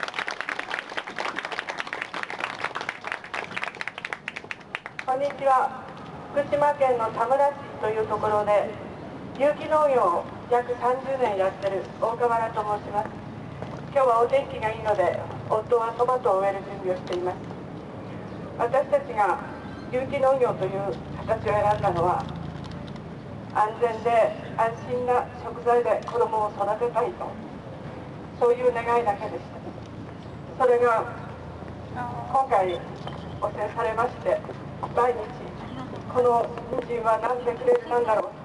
こんにちは。福島県の田村市というところで有機農業を約さんじゅうねんやってる大河原と申します。今日はお天気がいいので夫はトマトを植える準備をしています。私たちが有機農業という形を選んだのは、安全で安心な食材で子どもを育てたいと、そういう願いだけでした。それが今回汚染されまして、毎日この人参は何でくれるなんだろう、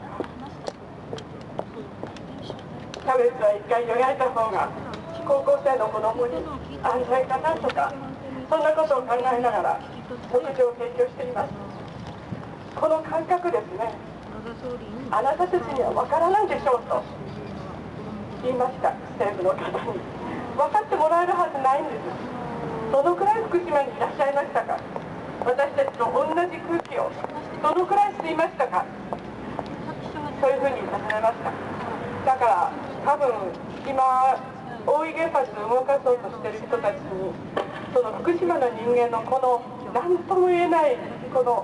キャベツは一回湯がいた方が高校生の子供に安全かなとか、そんなことを考えながら牧場を提供しています。この感覚ですね、あなたたちには分からないでしょうと言いました。政府の方に分かってもらえるはずないんです。どのくらい福島にいらっしゃいましたか。私たちと同じ空気をどのくらい吸いましたか。そういうふうに尋ねました。だから多分今大井原発を動かそうとしている人たちに、その福島の人間のこの何とも言えないこの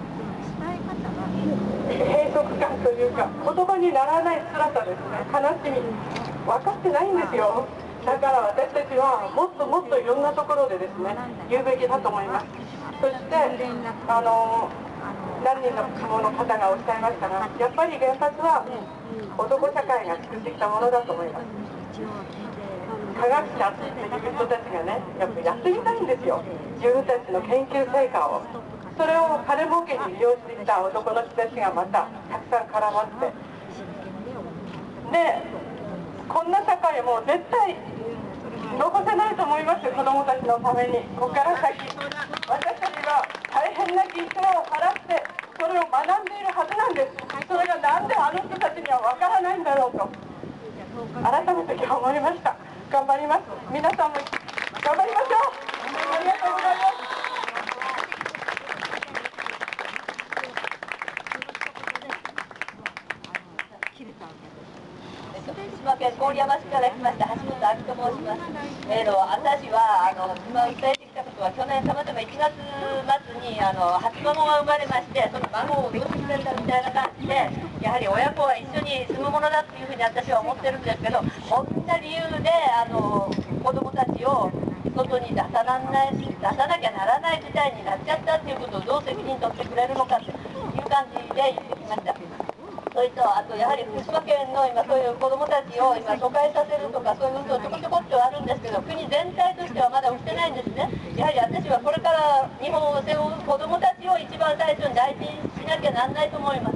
閉塞感というか、言葉にならない辛さですね、悲しみ、分かってないんですよ。だから私たちはもっともっといろんなところでですね言うべきだと思います。そしてあの何人の希望の方がおっしゃいましたが、やっぱり原発は男社会が作ってきたものだと思います。科学者っていう人たちがね、やっぱやってみたいんですよ、自分たちの研究成果を。それを金儲けに利用してきた男の人たちがまたたくさん絡まって、でこんな社会も絶対残せないと思います。子どもたちのためにここから先、私たちは大変な犠牲を払ってそれを学んでいるはずなんです。それがなんであの人たちには分からないんだろうと改めて今日思いました。頑張ります。皆さんも頑張りましょう。ありがとうございます。 福島県郡山市から来ました橋本亜紀と申します。えー、と私はあの今訴えてきたことは、去年たまたまいちがつ末にあの初孫が生まれまして、その孫を養子にされたみたいな感じで、やはり親子は一緒に住むものだっていうふうに私は思ってるんですけど、こんな理由であの子供たちを外に出さらない出さなきゃならない事態になっちゃったっていうことをどう責任取ってくれるのかという感じで言ってきました。それとあとやはり福島県の今そういう子どもたちを今疎開させるとかそういう運動ちょこちょこっとあるんですけど、国全体としてはまだ起きてないんですね。やはり私はこれから日本を背負う子どもたちを一番最初に大事にしなきゃなんないと思います。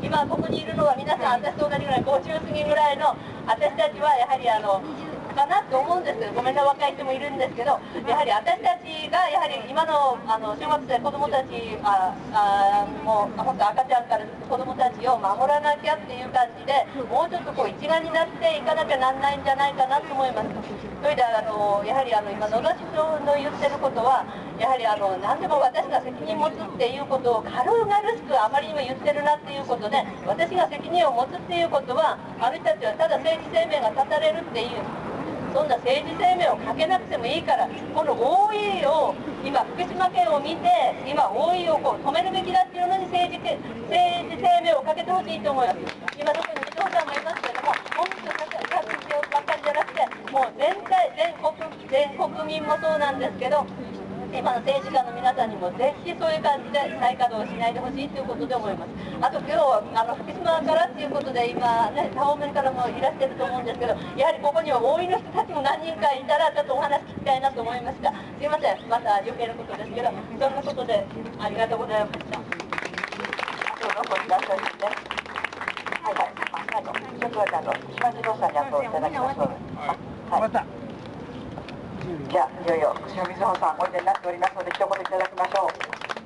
今ここにいるのは皆さん私と同じぐらいごじゅう過ぎぐらいの私たちはやはりあのかなと思うんです。ごめんな、若い人もいるんですけど、やはり私たちがやはり今のあの小学生子どもたちああもう本当赤ちゃんから子どもたちを守らなきゃっていう感じで、もうちょっとこう一丸になっていかなきゃなんないんじゃないかなと思います。それであのやはりあの今野田首相の言ってることは、やはりあの何でも私が責任持つっていうことを軽々しくあまりにも言ってるなっていうことで、私が責任を持つっていうことはあの人たちはただ政治生命が絶たれるっていう。そんな政治生命をかけなくてもいいから、この オーイー を今福島県を見て今 オーイー をこう止めるべきだっていうのに政治政治生命をかけてほしいと思います。今どこに伊藤さんもいますけれども、本当に各企業ばっかりじゃなくて、もう全体全国全国民もそうなんですけど、今の政治家の皆さんにもぜひそういう感じで再稼働しないでほしいということで思います。あと今日あの福島からっていうことで今ね他方面からもいらしてると思うんですけど、やはりここには大井の人たちも何人かいたらちょっとお話聞きたいなと思いました。すいません、また余計なことですけど、そんなことでありがとうございました。あとどこにいらっしゃるんですね。はいはい、あ、あのちょっとあの島自動車に後をいただきましょう。はい。じゃあいよいよ串尾瑞穂さんおいでになっておりますので一言いただきましょう。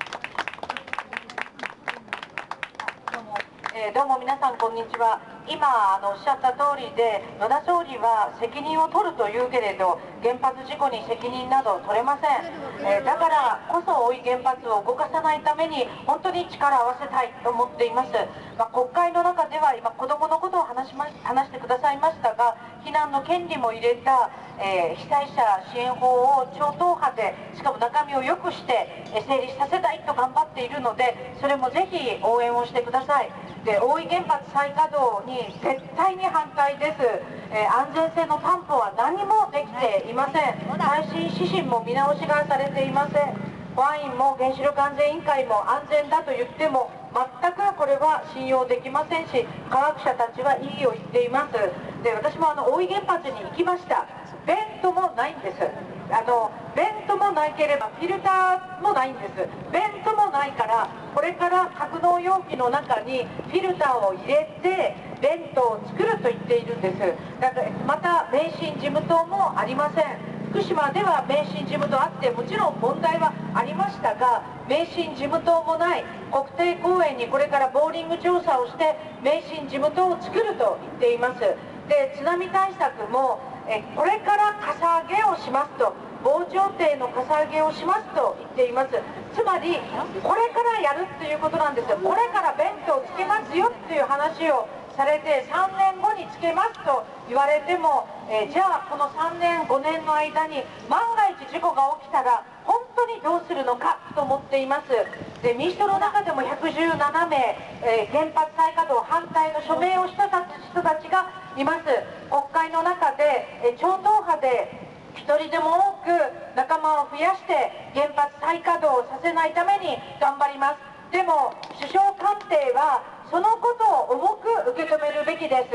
どうも、えー、どうも皆さんこんにちは。今あのおっしゃった通りで、野田総理は責任を取るというけれど原発事故に責任など取れません。えー、だからこそ大井原発を動かさないために本当に力を合わせたいと思っています。まあ、国会の中では今子どものことを話しま話してくださいましたが、避難の権利も入れた、えー、被災者支援法を超党派でしかも中身を良くして、えー、成立させたいと頑張っているので、それもぜひ応援をしてください。で、大井原発再稼働に絶対に反対です。えー、安全性の担保は何もできていません。耐震指針も見直しがされていません。保安院も原子力安全委員会も安全だと言っても全くこれは信用できませんし、科学者たちは異議を言っています。で、私もあの大井原発に行きました。ベントもないんです。あのベントもなければフィルターもないんです。ベントもないから、これから格納容器の中にフィルターを入れてベントを作ると言っているんです。だからまた迷信事務棟もありません。福島では迷信事務棟あってもちろん問題はありましたが、迷信事務棟もない。国定公園にこれからボーリング調査をして迷信事務棟を作ると言っています。で、津波対策もえこれからかさ上げをしますと、防潮堤のかさ上げをしますと言っています。つまりこれからやるっていうことなんですよ。これからベントをつけますよっていう話をされて、さんねんごにつけますと言われても、えー、じゃあこのさんねんごねんの間に万が一事故が起きたら本当にどうするのかと思っています。で、民主党の中でもひゃくじゅうななめい、えー、原発再稼働反対の署名をした人たちがいます。国会の中で、えー、超党派で一人でも多く仲間を増やして原発再稼働させないために頑張ります。でも首相官邸はそのことを重く受け止めるべきです。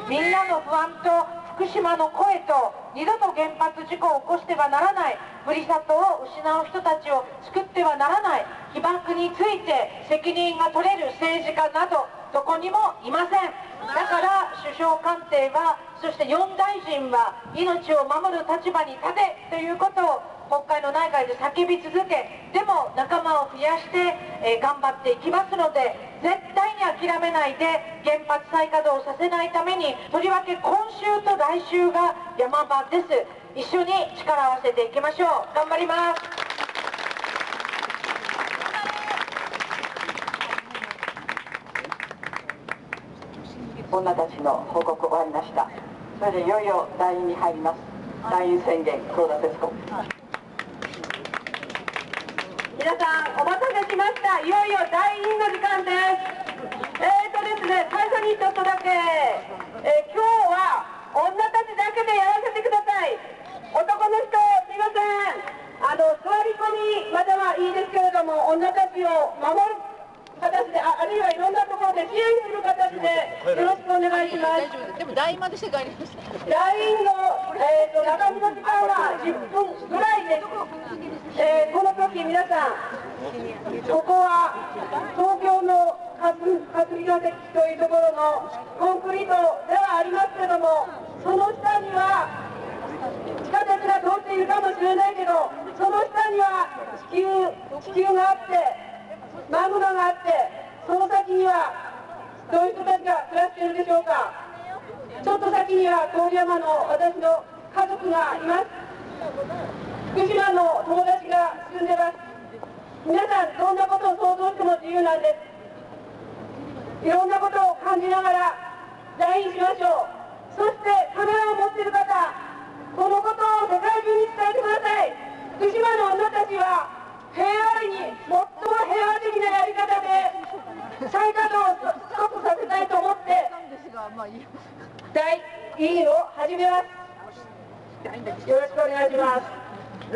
みんなの不安と福島の声と二度と原発事故を起こしてはならない、ふるさとを失う人たちを救ってはならない、被爆について責任が取れる政治家などどこにもいません。だから首相官邸は、そしてよん大臣は命を守る立場に立てということを国会の内外で叫び続け、でも仲間を増やして、えー、頑張っていきますので、絶対に諦めないで原発再稼働させないために、とりわけ今週と来週が山場です。一緒に力を合わせていきましょう。頑張ります。女たちの報告終わりました。それでいよいよ団員に入ります。団員宣言、黒田節子。皆さんお待たせしました。いよいよ団員の時間です。えーとですね、最初にちょっとだけ、えー、今日は女たちだけでやらせてください。男の人すいません。あの座り込みまではいいですけれども、女たちを守る形で、 あ, あるいはいろんなところで支援する形でよろしくお願いします。 でも団員までして帰りました。 団員の、えー、と中身の時間はじゅっぷんぐらいです。えー、この時皆さん、ここは東京の霞ヶ関というところのコンクリートではありますけども、その下には地下鉄が通っているかもしれないけど、その下には地球地球があってマグマがあって、その先にはどういう人たちが暮らしているでしょうか。ちょっと先には郡山の私の家族がいます。福島の友達が住んでます。皆さんどんなことを想像しても自由なんです。いろんなことを感じながら ライン しましょう。そしてカメラを持っている方、このことを世界中に伝えてください。福島の女たちは平和に、最も平和的なやり方で再稼働をストップさせたいと思って第委員を始めます。よろしくお願いします。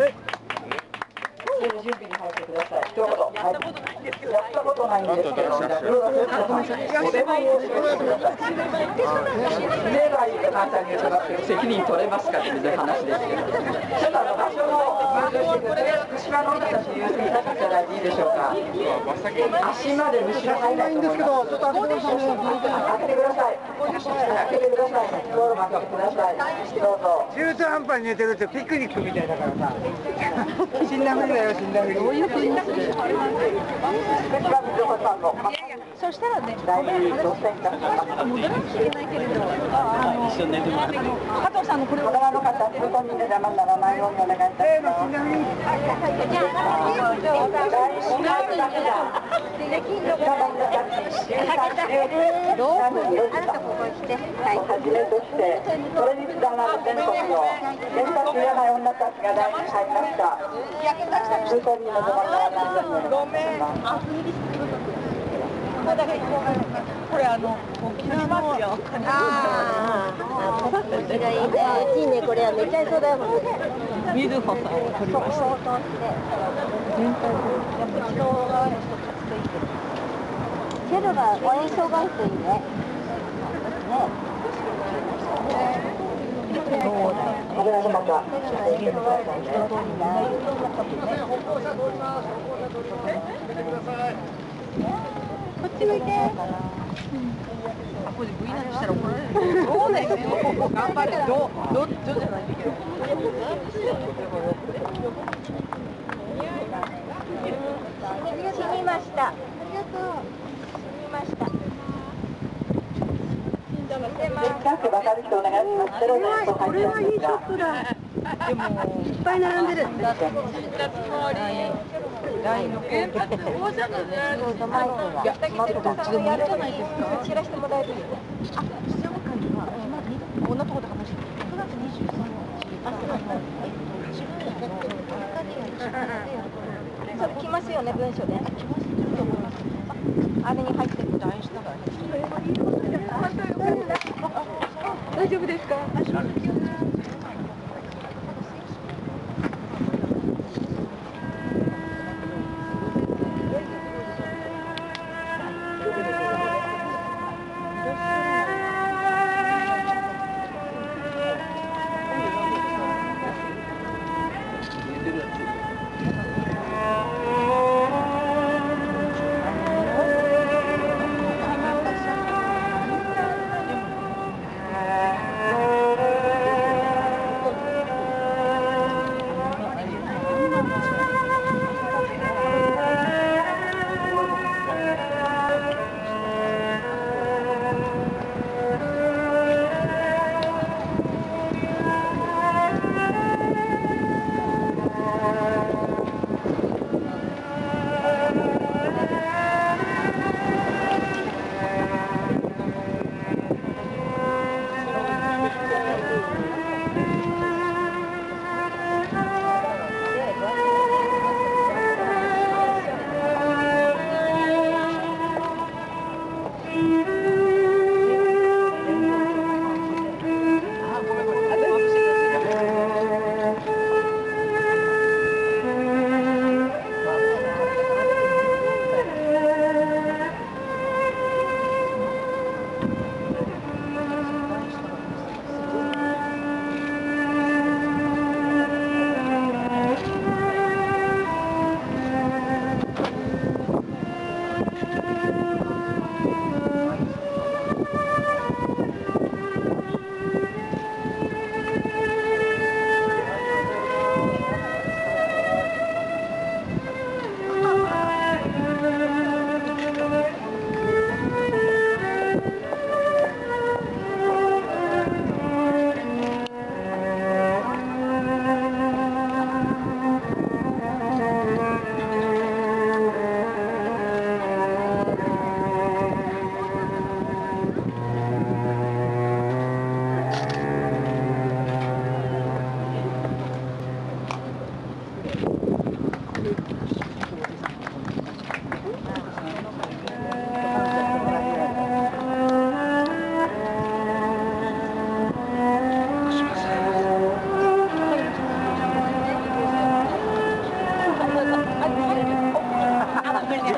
準備に入ってください。一言。やったことないんですけど。やったことないんですけど。お手前をしてください。言えばいいと簡単に言うと責任取れますかっていう話ですけど。ちょっとあの場所の入場してください。福島の女たちに言っていただいていいでしょうか。足まで後ろ入らないんですけど、ちょっと開けてください。開けてください。開けてください。道路開けてください。どうぞ。中途半端に寝てるってピクニックみたいだからさ。死んだふりだよ。どういうふうにする？そしたらね、戻らなきゃいけないけれど、あの、加藤さんのこれを。子供の方、通行人で邪魔にならないようにお願いいたします。どうあなたここ来て、はい。はじめとして、それにつながる全国の原発やない女たちが大事に入りました。通行人の邪魔にならないようにお願いします。これあの沖縄のああ、こちらいいね。いいね、これはめっちゃいそうだよ。水穂さんを取りました。全体やっぱ人がね、チェルが応援障害といいね。危ないのまた。こっち向いて。あ、これ V なりしたら怒られる。そうだよ。頑張れ。どう、どう、どうじゃないといけない。死にました。ありがとう。死にました。これはいいショットだ。でもいっぱい並んでる。ラインの原発大阪でそうそう前には。いや、まだどっちでもやるじゃないですか。知らせてもらえるよね。あ、静岡には今こんなところで話してる。くがつにじゅうさんにち。あ、そうなんだ。それ来ますよね、文書で。あれに入ってる。ラインしながらね。大丈夫ですか？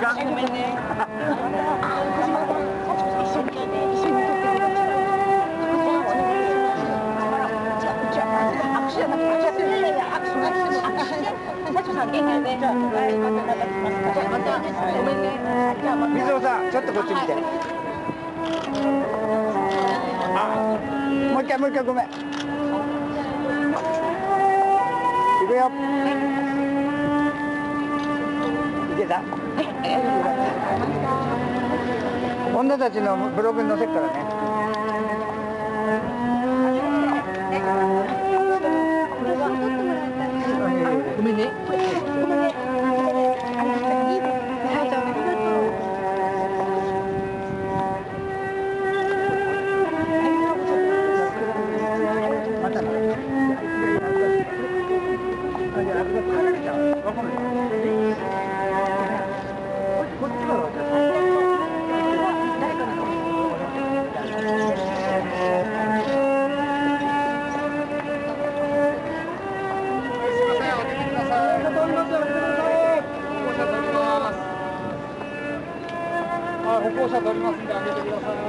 か。 ごめんね。一緒に一緒に撮ってください。握手じゃなくて握手するね。握手握手握手。社長さん元気でね。じゃあはいまたなんかしますから。じゃあまたごめんね。じゃあまた。 水尾さんちょっとこっち見て。あ、もう一回もう一回ごめん。行くよ。いけた？女たちのブログに載せるからね。 ごめんね。ごめんね。 またね。こっちは誰かなの？歩行者取りますんで、上げてください。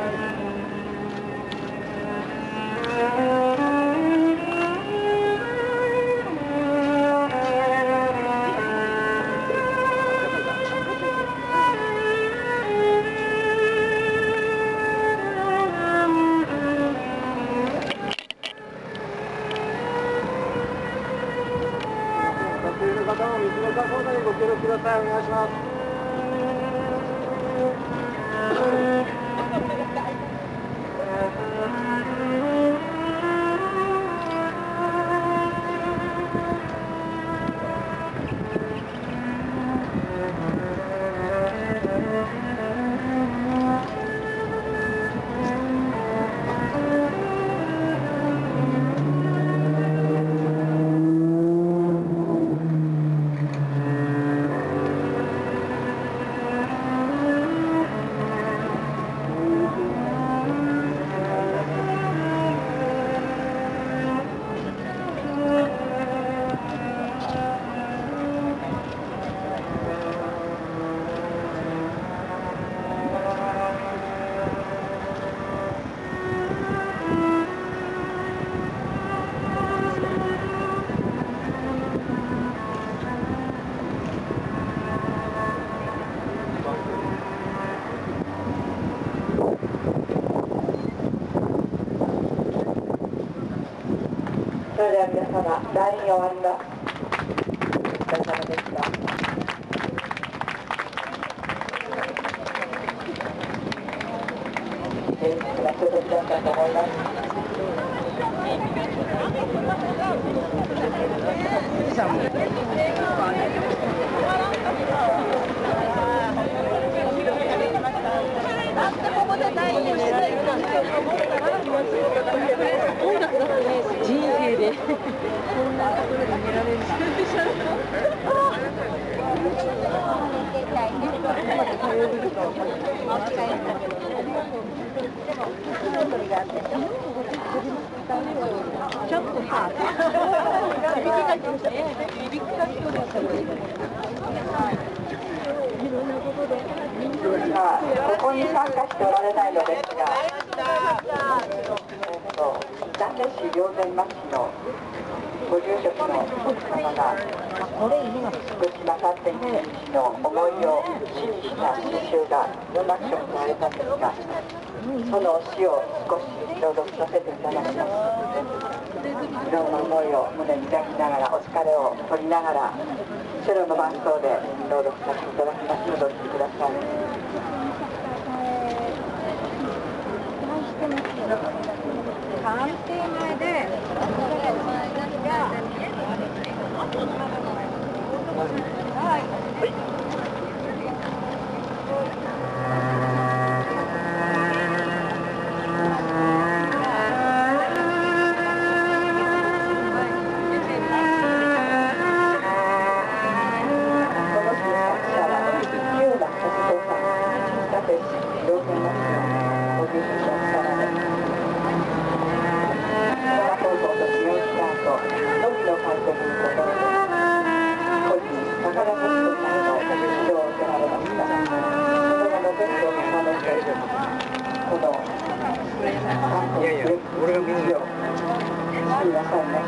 方も水の確保にご協力ください。お願いします。 それでは皆様、ライン終わります。お疲れ様でした。えー、今届きだったと思います。 人生でこんなところで見られるんだ。ちょっとさ、響きが来てね、響きが来てるからね。いろんなことで。 ここに参加しておられないのですが、伊達市霊山町のご住職の奥様が福島さんてんきゅういちの思いを詩にした詩集が文学賞に取られたんですが、その詩を少し朗読させていただきます。いろんな思いを胸に抱きながら、お疲れを取りながら、チェロの伴奏で朗読させていただきますのでお聴きください。 官邸前でこの詩の作者は日向和夫さん。 いやいや、俺が水よ。 いらっしゃいました。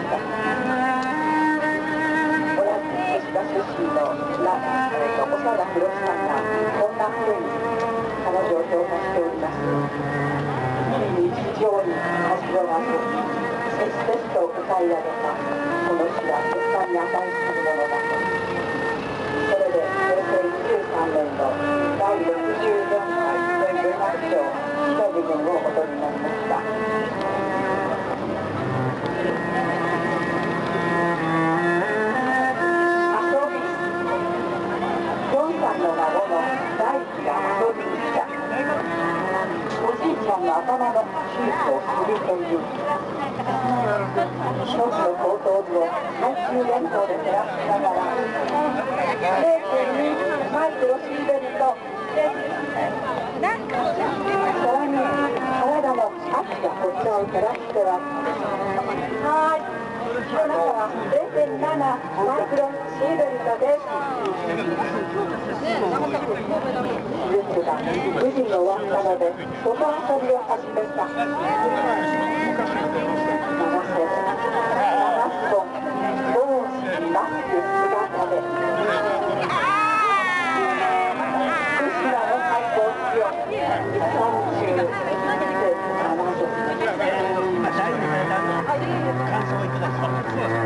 同じ吉田出身のな、えー、と長田博さんがこんなふうに彼女を評価しております。日々非常に走らずせっせと歌い上げたこの詩は絶賛に値するものだと。それで平成にじゅうさんねんのだいろくじゅうよんかい文部百姓一部分をお取りになりました。頭の手術をするという一つの後頭部を懐中電灯で照らしながら れいてんに マイクロシーベルトでさらに体の圧がこちらを照らしてははい中は れいてんなな マイクロシーベルトです。ですが、無事に終わったので、外遊びを始めた。ななせん、ななほん、帽子、マスク、姿で。福島の最高気温、さんじゅうにてんななど。感想いかがですか？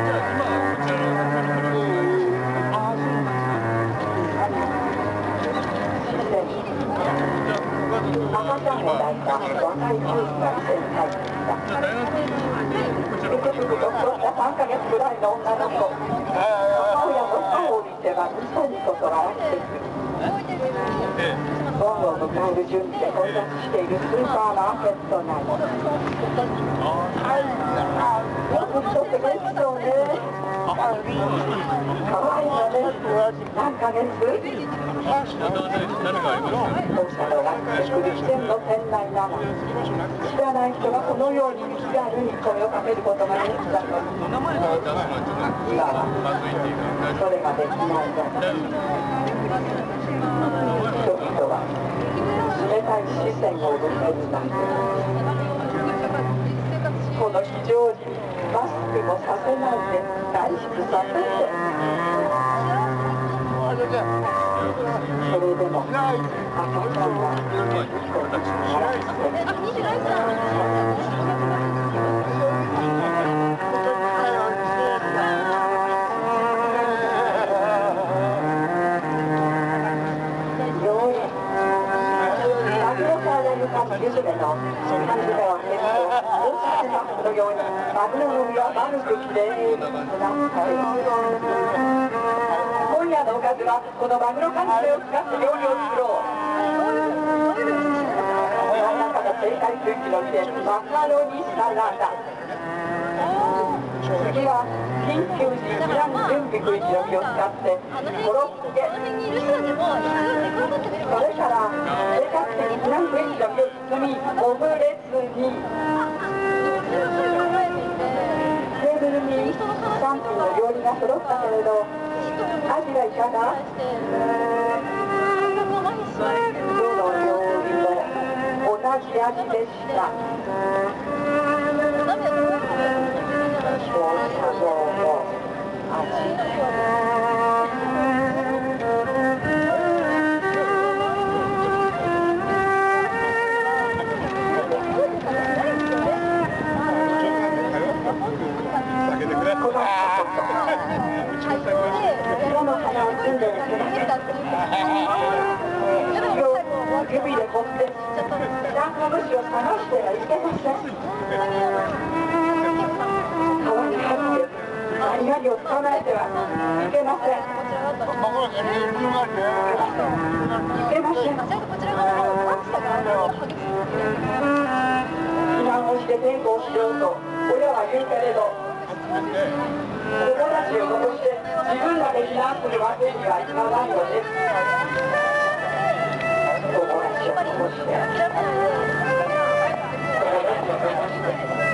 赤ちゃんを抱いた若い夫婦が店に入ってきた。見てくると太ったさんかげつぐらいの女の子。母親の顔を見てはニコニコと笑ってくる。ゴンを迎える準備で混雑しているスーパーマーケット内。よく人って嬉しそうね。かわいいよね。何ヶ月？当社の学食力店の店内なら知らない人がこのように気軽に声をかけることができたのに今はそれができないのです。人々は冷たい視線を向けるだけ。この非常時マスクもさせないで外出させて。それでも赤ちゃんは笑ってようやくマグロからゆかりゆずめの缶詰を開けると大きなマスクのようにマグロの身は丸くきれいになっている。今夜のおかずはこのマグロ缶詰を使って料理を作ろう。真ん中の正解区域の上でマカロニサラダ。次は緊急時避難準備区域の身を使ってコロッケ。それから正確的避難区域の身を包みオムレツに。テーブルにさん品の料理が揃ったけれど味がいかが？どの料理も同じ味でした。調査上の味。指で持ってダンゴムシを探してはいけません。川に入ってガリガリを捕まえてはいけません。いけません。避難をして抵抗しようと親は言うけれど子供たちを残して自分らで避難するわけにはいかないのです。友達を残して友達を残して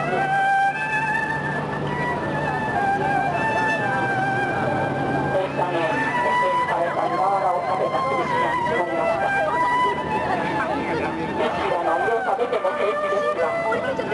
電車の汚染された岩わらを食べたクリスが見つかりました。いくら何を食べても平気ですが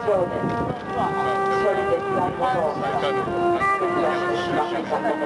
ょうで一人でつらいものを作り出してしまった方です。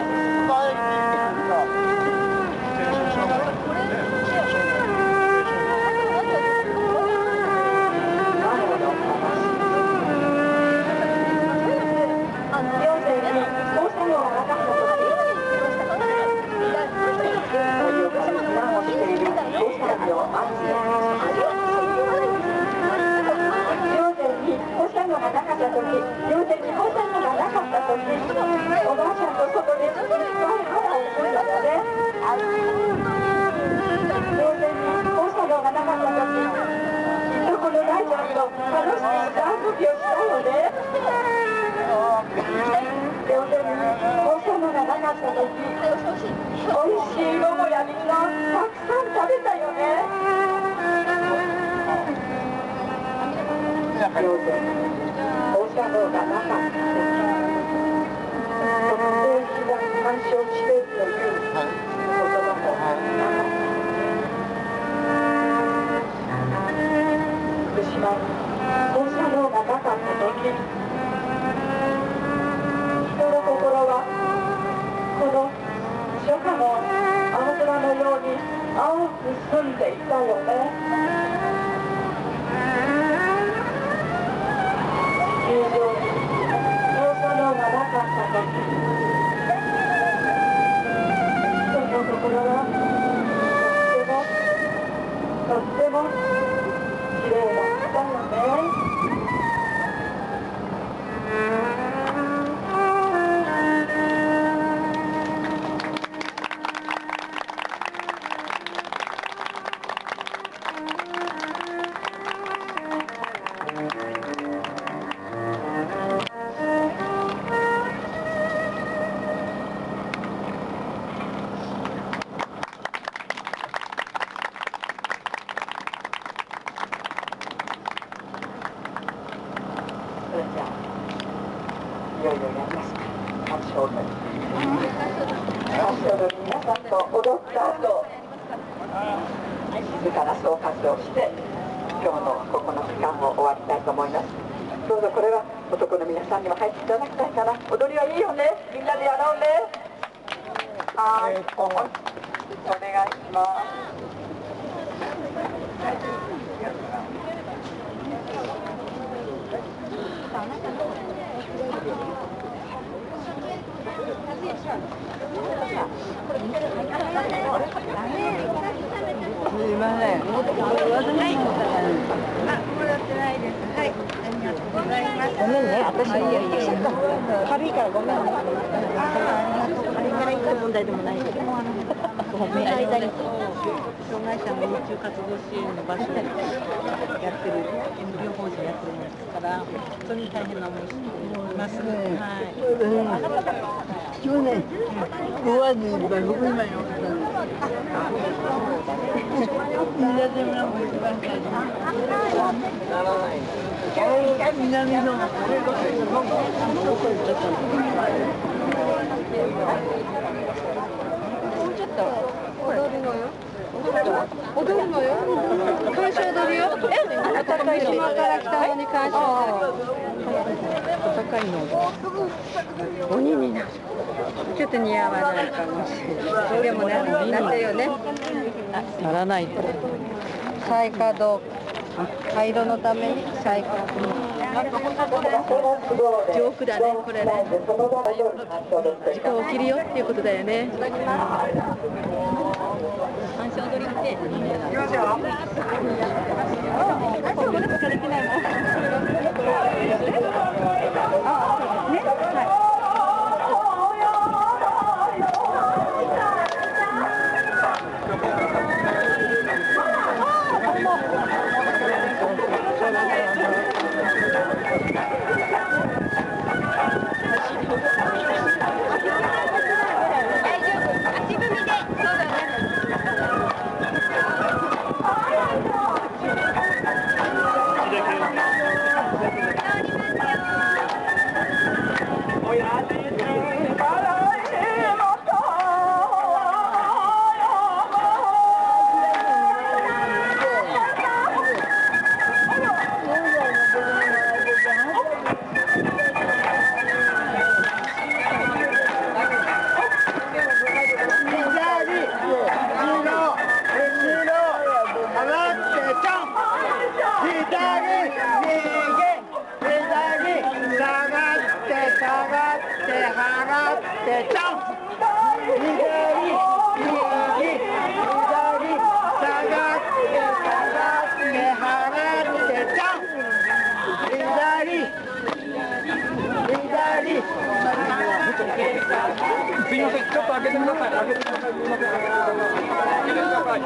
両手に放射能がなかった時、おばあちゃんと外でずっと腹を込めたので、両手に放射能がなかった時、きっとこの大ちゃんと楽しくダンスをしたよね。両手に放射能がなかった時、おいしい桃やみんなたくさん食べたよね。両手に放射能がなかった時、特定被害干渉地点という言葉もなかった。福島に放射能がなかった時、人の心はこの初夏の青空のように青く澄んでいたよね。地球上に放射能がなかった時、人の心はとってもとっても綺麗だったよね。それじゃあいよいよやりますか。初踊り初踊り皆さんと踊った後、静かな総括をして今日のここの時間を終わりたいと思います。どうぞこれは男の皆さんにも入っていただきたいかな。踊りはいいよね。みんなでやろうね。はい、お願いします。 すいません。 あ、もらってないです。はい。ありがとうございます。 ごめんね、私も軽いからごめんね。 あれからいった問題でもないけど、ごめんなさい。障害者の日中活動支援の場所でやってる エヌピーオー 法人やってるもんですから、本当に大変な思いしています。はい。 去年、ごわずに僕今に送ったんです。みんなで村も一番最初に。南の方。 ちょっと踊るのよ。踊るのよ。感謝踊るよ。え、高い島から来たのに感謝踊る。高いの。鬼になる。ちょっと似合わないかもしれない。でもね、なってよね。ならないと。再稼働。回路のために再稼働。ジョークだね、これね。時間起きるよっていうことだよね。反射踊りって。いきますよ。これしかできないもん。あ、そうですね。はい。 いただきますよ。 ってちゃん左右右下がって下がって払ってちゃん左左すいません、ちょっと開けてください。開けてください。すいません。開けてください。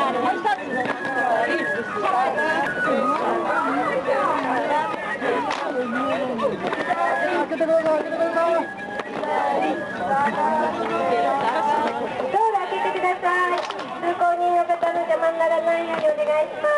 通行人の方の邪魔にならないようにお願いします。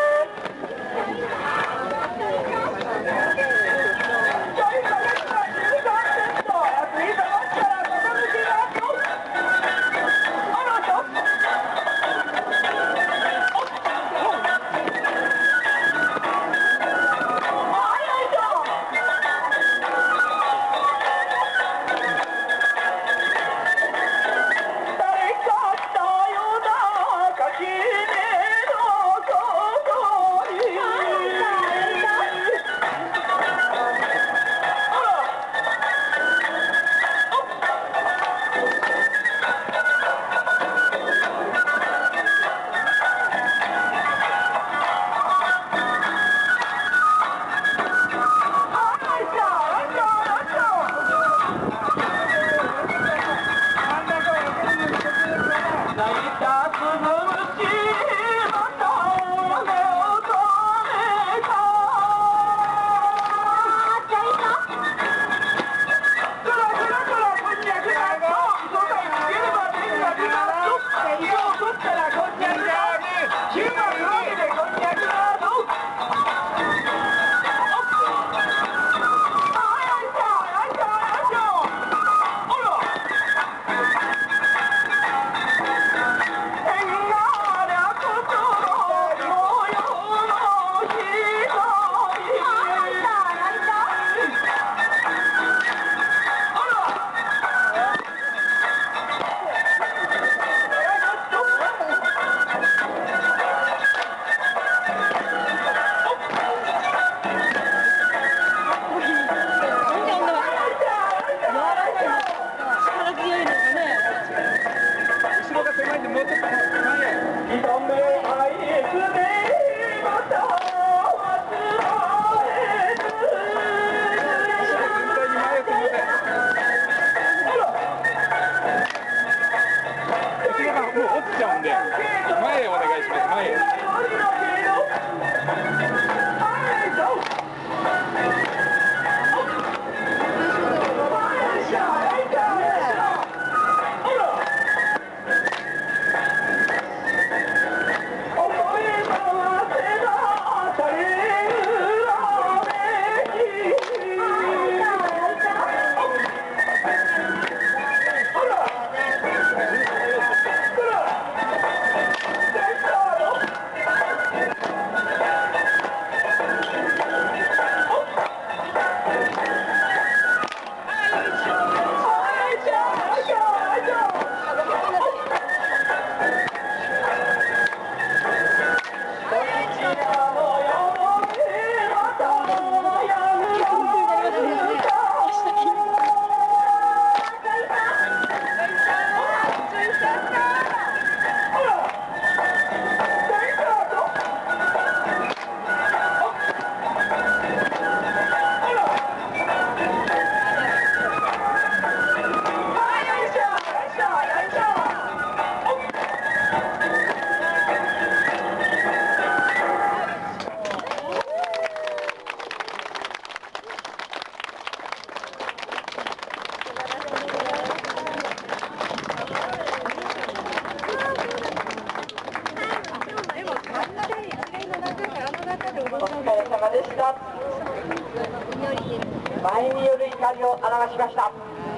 前による怒りを表しました。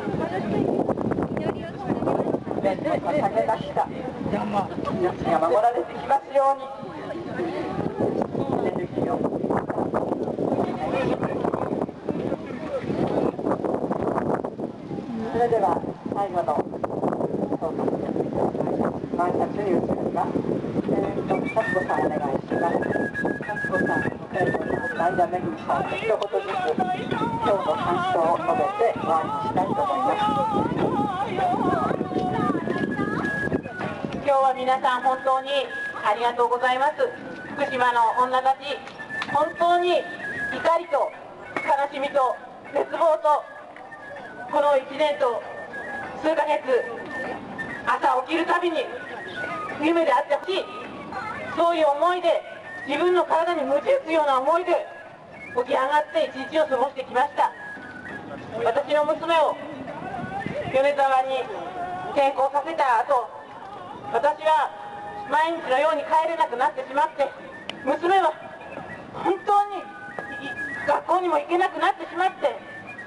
弁天は避け出した命が守られてきますように。それでは最後の総括前たちに移ります。えーと、幸子さんお願いします。幸子さん、北海道の前田めぐみさん、一言ずつ今日の感想を述べて終わりにしたいと思います。 は皆さん本当にありがとうございます。福島の女たち、本当に怒りと悲しみと絶望と、このいちねんと数ヶ月、朝起きるたびに夢であってほしい、そういう思いで、自分の体に鞭打つような思いで起き上がって一日を過ごしてきました。私の娘を米沢に転校させた後、私は毎日のように帰れなくなってしまって、娘は本当に学校にも行けなくなってしまって、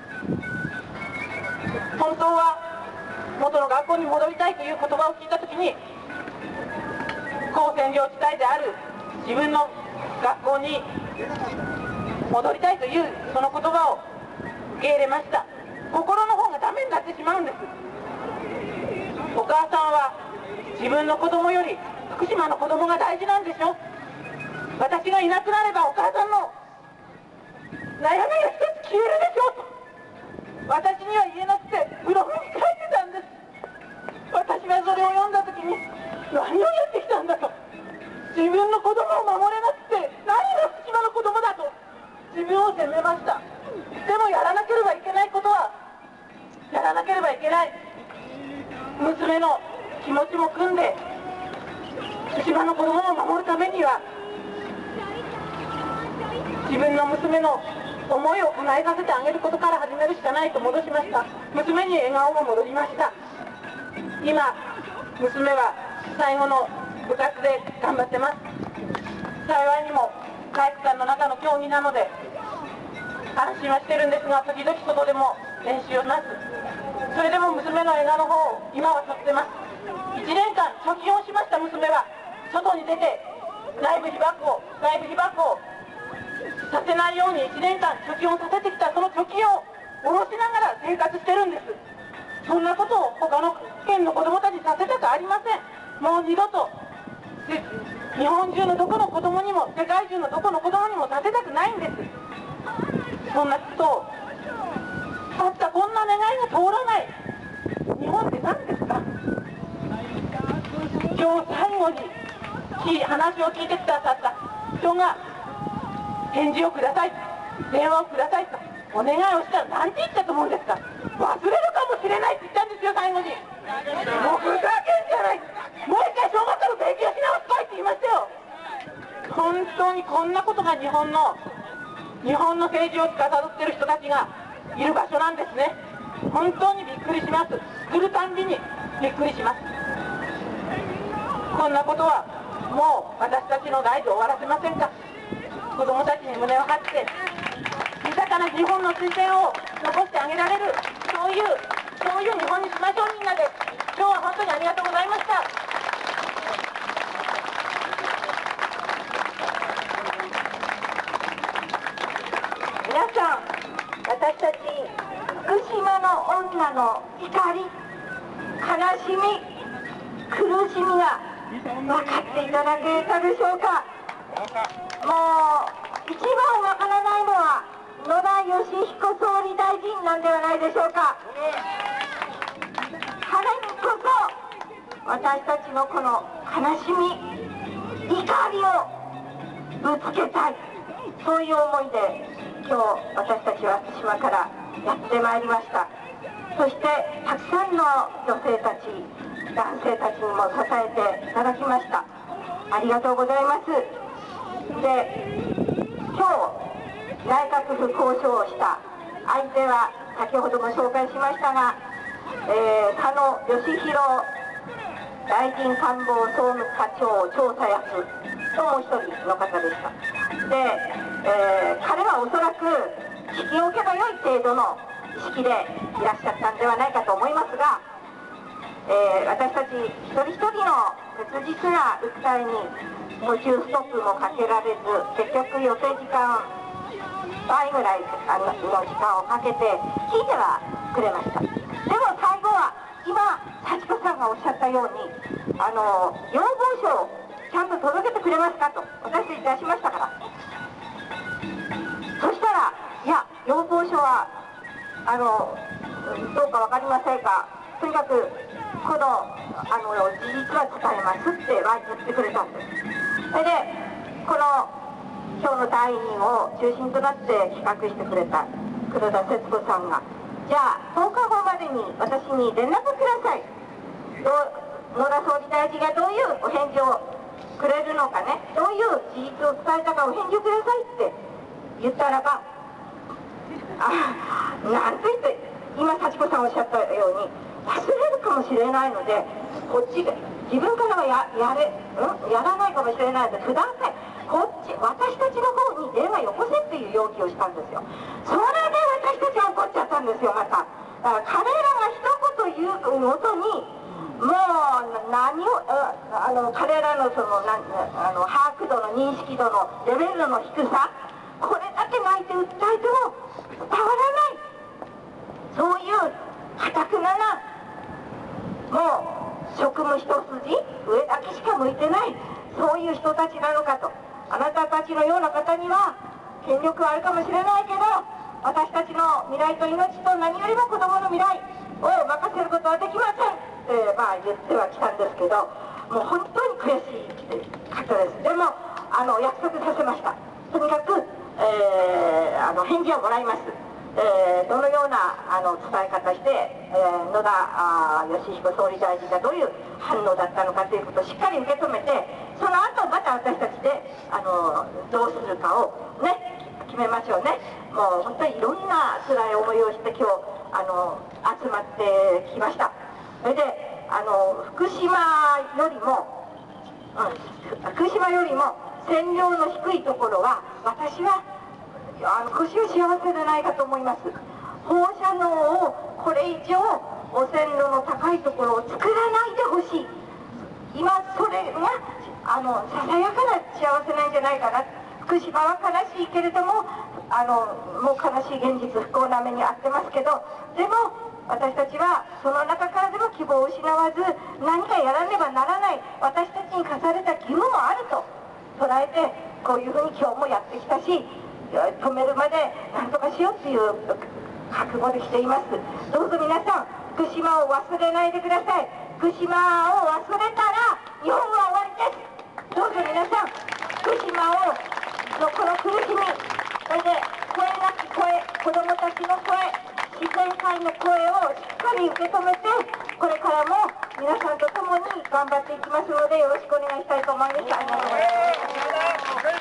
本当は元の学校に戻りたいという言葉を聞いたときに、高占領地帯である自分の学校に戻りたいというその言葉を受け入れました。心の方がダメになってしまうんです。お母さんは自分の子供より福島の子供が大事なんでしょ。私がいなくなればお母さんの悩みが一つ消えるでしょうと、私には言えなくてブログに書いてたんです。私はそれを読んだ時に何をやってきたんだと、自分の子供を守れなくて何が福島の子供だと自分を責めました。でもやらなければいけないことはやらなければいけない。娘の気持ちも組んで福島の子供を守るためには、自分の娘の思いを叶えさせてあげることから始めるしかないと戻しました。娘に笑顔も戻りました。今娘は最後の部活で頑張ってます。幸いにも体育館の中の競技なので安心はしてるんですが、時々外でも練習をします。それでも娘の笑顔の方を今は撮ってます。いちねんかん貯金をしました。娘は外に出て内部被爆を外部被爆をさせないようにいちねんかん貯金をさせてきた。その貯金を下ろしながら生活してるんです。そんなことを他の県の子どもたちにさせたくありません。もう二度と日本中のどこの子どもにも世界中のどこの子どもにもさせたくないんです。そんなことをたったこんな願いが通らない日本って何ですか。今日最後に話を聞いてくださった人が返事をください、電話をくださいとお願いをしたら何て言ったと思うんですか。忘れるかもしれないって言ったんですよ。最後にもうふざけんじゃない、もう一回小学校の勉強し直すかいって言いましたよ。本当にこんなことが日本の日本の政治を司っている人たちがいる場所なんですね。本当にびっくりします。来るたんびにびっくりします。こんなことはもう私たちの代で終わらせませんか。子供たちに胸を張って豊かな日本の自然を残してあげられる、そういうそういう日本にしましょう。みんなで今日は本当にありがとうございました。 皆さん、私たち福島の女の怒り、悲しみ、苦しみが分かっていただけたでしょうか。もう一番わからないのは野田佳彦総理大臣なんではないでしょうか。彼にこそ私たちのこの悲しみ、怒りをぶつけたい、そういう思いで今日私たちは福島からやってまいりました。そしてたくさんの女性たち、男性たちにも支えていただきました。ありがとうございます。で、今日内閣府交渉をした相手は先ほども紹介しましたが、えー、佐野義弘大臣官房総務課長調査役ともう一人の方でした。で、えー、彼はおそらく引き受けばよい程度の意識でいらっしゃったんではないかと思いますが、えー、私たち一人一人の切実な訴えに途中ストップもかけられず、結局予定時間倍ぐらいあの時間をかけて聞いてはくれました。でも最後は今幸子さんがおっしゃったように、あの要望書をちゃんと届けてくれますかと私たち出しましたから、そしたらいや要望書はあのどうか分かりませんが、とにかくこのあの事実は伝えますっては言ってくれたんです。それでこの今日の隊員を中心となって企画してくれた黒田節子さんが、じゃあとおかごまでに私に連絡ください、どう野田総理大臣がどういうお返事をくれるのかね、どういう事実を伝えたかお返事をくださいって言ったらば、あなんと言って今幸子さんおっしゃったように忘れるかもしれないので、こっちが自分からは や, や, れ、うん、やらないかもしれないのでください、こっち私たちの方に電話よこせっていう要求をしたんですよ。それで私たちは怒っちゃったんですよ。まただから彼らが一言言うごとにもう何を あ, あの彼らのそのなあの把握度の認識度のレベルの低さ、これだけ泣いて訴えても伝わらない、そういうかたくななもう職務一筋上だけしか向いてない、そういう人たちなのかと。あなたたちのような方には権力はあるかもしれないけど、私たちの未来と命と何よりも子どもの未来を任せることはできませんって、まあ、言ってはきたんですけど、もう本当に悔しかったです。でもあの約束させました。とにかく、えー、あの返事をもらいます。えー、どのようなあの伝え方して、えー、野田義彦総理大臣がどういう反応だったのかということをしっかり受け止めて、その後また私たちであのどうするかをね決めましょうね。もう本当にいろんな辛い思いをして今日あの集まってきました。それであの福島よりも、うん、福島よりも線量の低いところは私はあの少しは幸せでないかと思います。放射能をこれ以上汚染度の高いところを作らないでほしい。今それがあのささやかな幸せなんじゃないかな。福島は悲しいけれどもあのもう悲しい現実不幸な目に遭ってますけど、でも私たちはその中からでも希望を失わず何かやらねばならない、私たちに課された義務もあると捉えて、こういうふうに今日もやってきたし、止めるまで何とかしようっていう覚悟で来ています。どうぞ皆さん福島を忘れないでください。福島を忘れたら日本は終わりです。どうぞ皆さん福島をのこの苦しみ、それで声なき声、子どもたちの声、自然界の声をしっかり受け止めて、これからも皆さんと共に頑張っていきますのでよろしくお願いしたいと思います。ありがとうございます。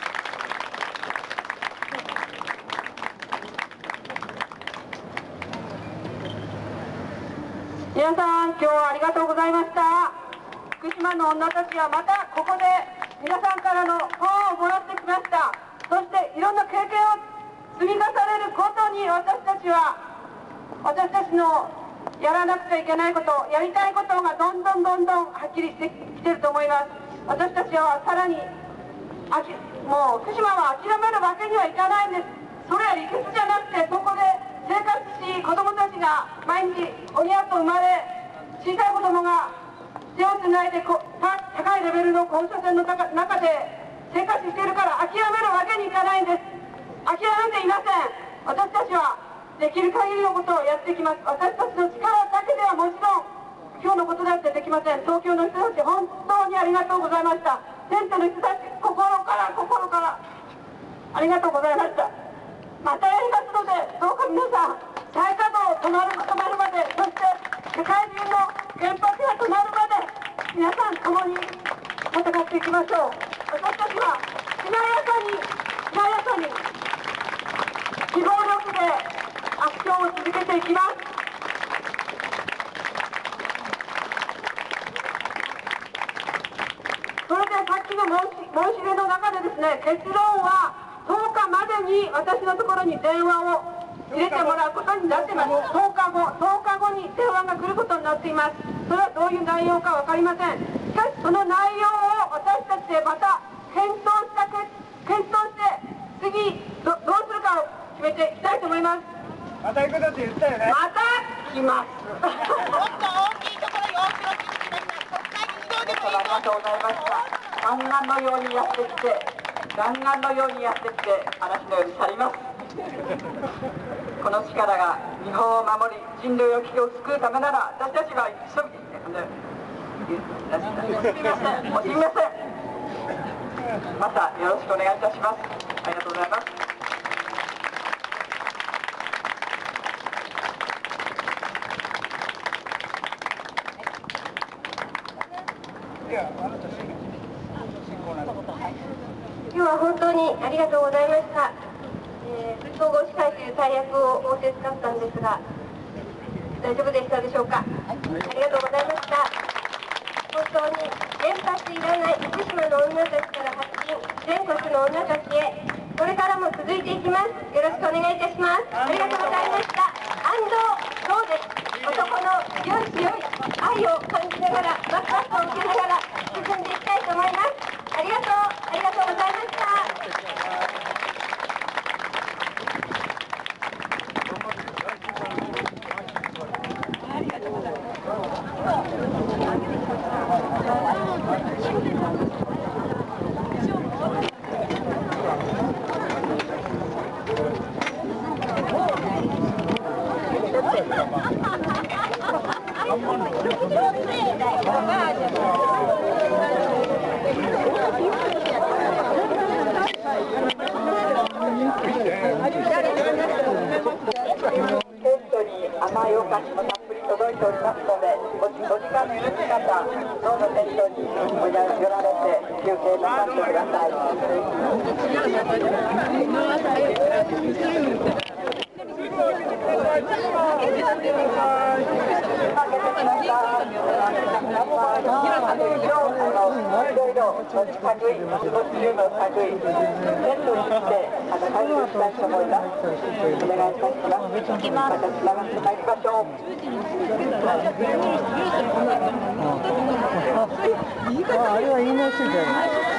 皆さん今日はありがとうございました。福島の女たちはまたここで皆さんからのパワーをもらってきました。そしていろんな経験を積み重ねることに私たちは私たちのやらなくちゃいけないこと、やりたいことがどんどんどんどんはっきりしてきてると思います。私たちはさらにあきもう福島は諦めるわけにはいかないんです。それは理屈じゃなくて、ここで生活し、子どもたちが毎日親と生まれ、小さい子どもが手をつないでこた高いレベルの放射線の中で生活しているから諦めるわけにいかないんです。諦めていません。私たちはできる限りのことをやっていきます。私たちの力だけではもちろん今日のことだってできません。東京の人たち本当にありがとうございました。テントの人たち心から心からありがとうございました。またやりますので、どうか皆さん再稼働止まる止まるまで、そして世界中の原発が止まるまで皆さん共に戦っていきましょう。私たちはしなやかにしなやかに非暴力でアクションを続けていきます。それでさっきの申し申し入れの中でですね、結論はとおかまでに私のところに電話を入れてもらうことになっています。とおかご、とおかごに電話が来ることになっています。それはどういう内容か分かりません。しかしその内容を私たちでまた検討したく検討して次 ど, どうするかを決めていきたいと思います。 また行くぞって言ったよね。 また来ます。 もっと大きいところに大きな気づきました。国会議事堂でもいいありがとうございました。弾丸のようにやってきて弾丸のようにやってきて嵐のように去ります。この力が日本を守り人類の危機を救うためなら私たちが急ぎすみません、もうすみません。またよろしくお願いいたします。ありがとうございます。 今日は本当にありがとうございました。えー、総合司会という大役を仰せつかったんですが、大丈夫でしたでしょうか。ありがとうございました。本当に原発いらない福島の女たちから発信、全国の女たちへ、これからも続いていきます。よろしくお願いいたします。ありがとうございました。安藤そうです。男の強い強い愛を感じながら、ワクワクを受けながら進んでいきたいと思います。ありがとう、ありがとうございました。 甘いお菓子もたっぷり届いておりますので、お時間の許す方、どうぞテントにお寄られて休憩なさってくださあれは言いなしだよ。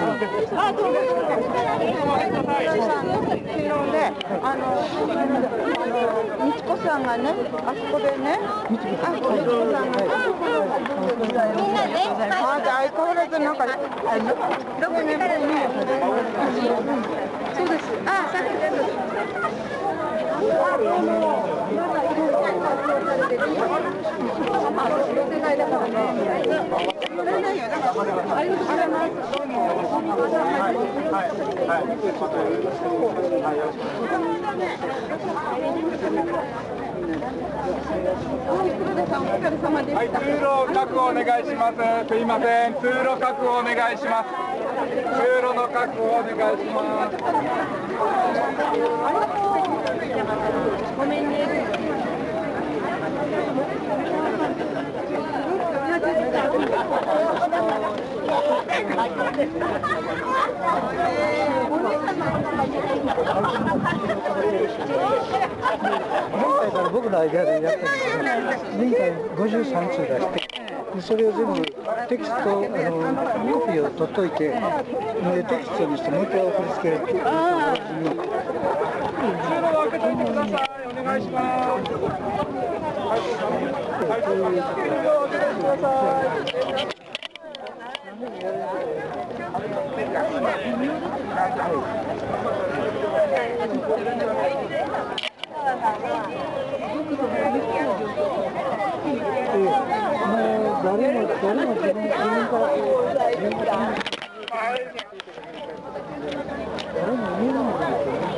あの、みちこさんがね、あそこでね、みちこさんが、みんなで、あ、相変わらずなんか、どこに行かれるの？そうです。あ、さっきです。 はい、通路確保お願いします。すいません、通路確保お願いします。通路の確保お願いします。ごめんね。 前回から僕のアイデアでやってるんですけど、前回ごじゅうさん通出して、それを全部テキスト、あのコピーを取っといて、でテキストにしてもう一回送りつけるっていう。通路を開けておいてください。お願いします。はい、通路を開けてください。誰も誰も自分自分から誰も見えないん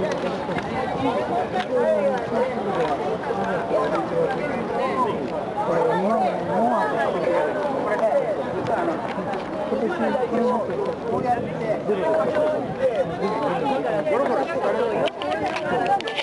ですよ。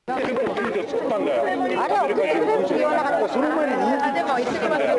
あれ送ってくれって言わなかった。その前にでも言ってきますよ。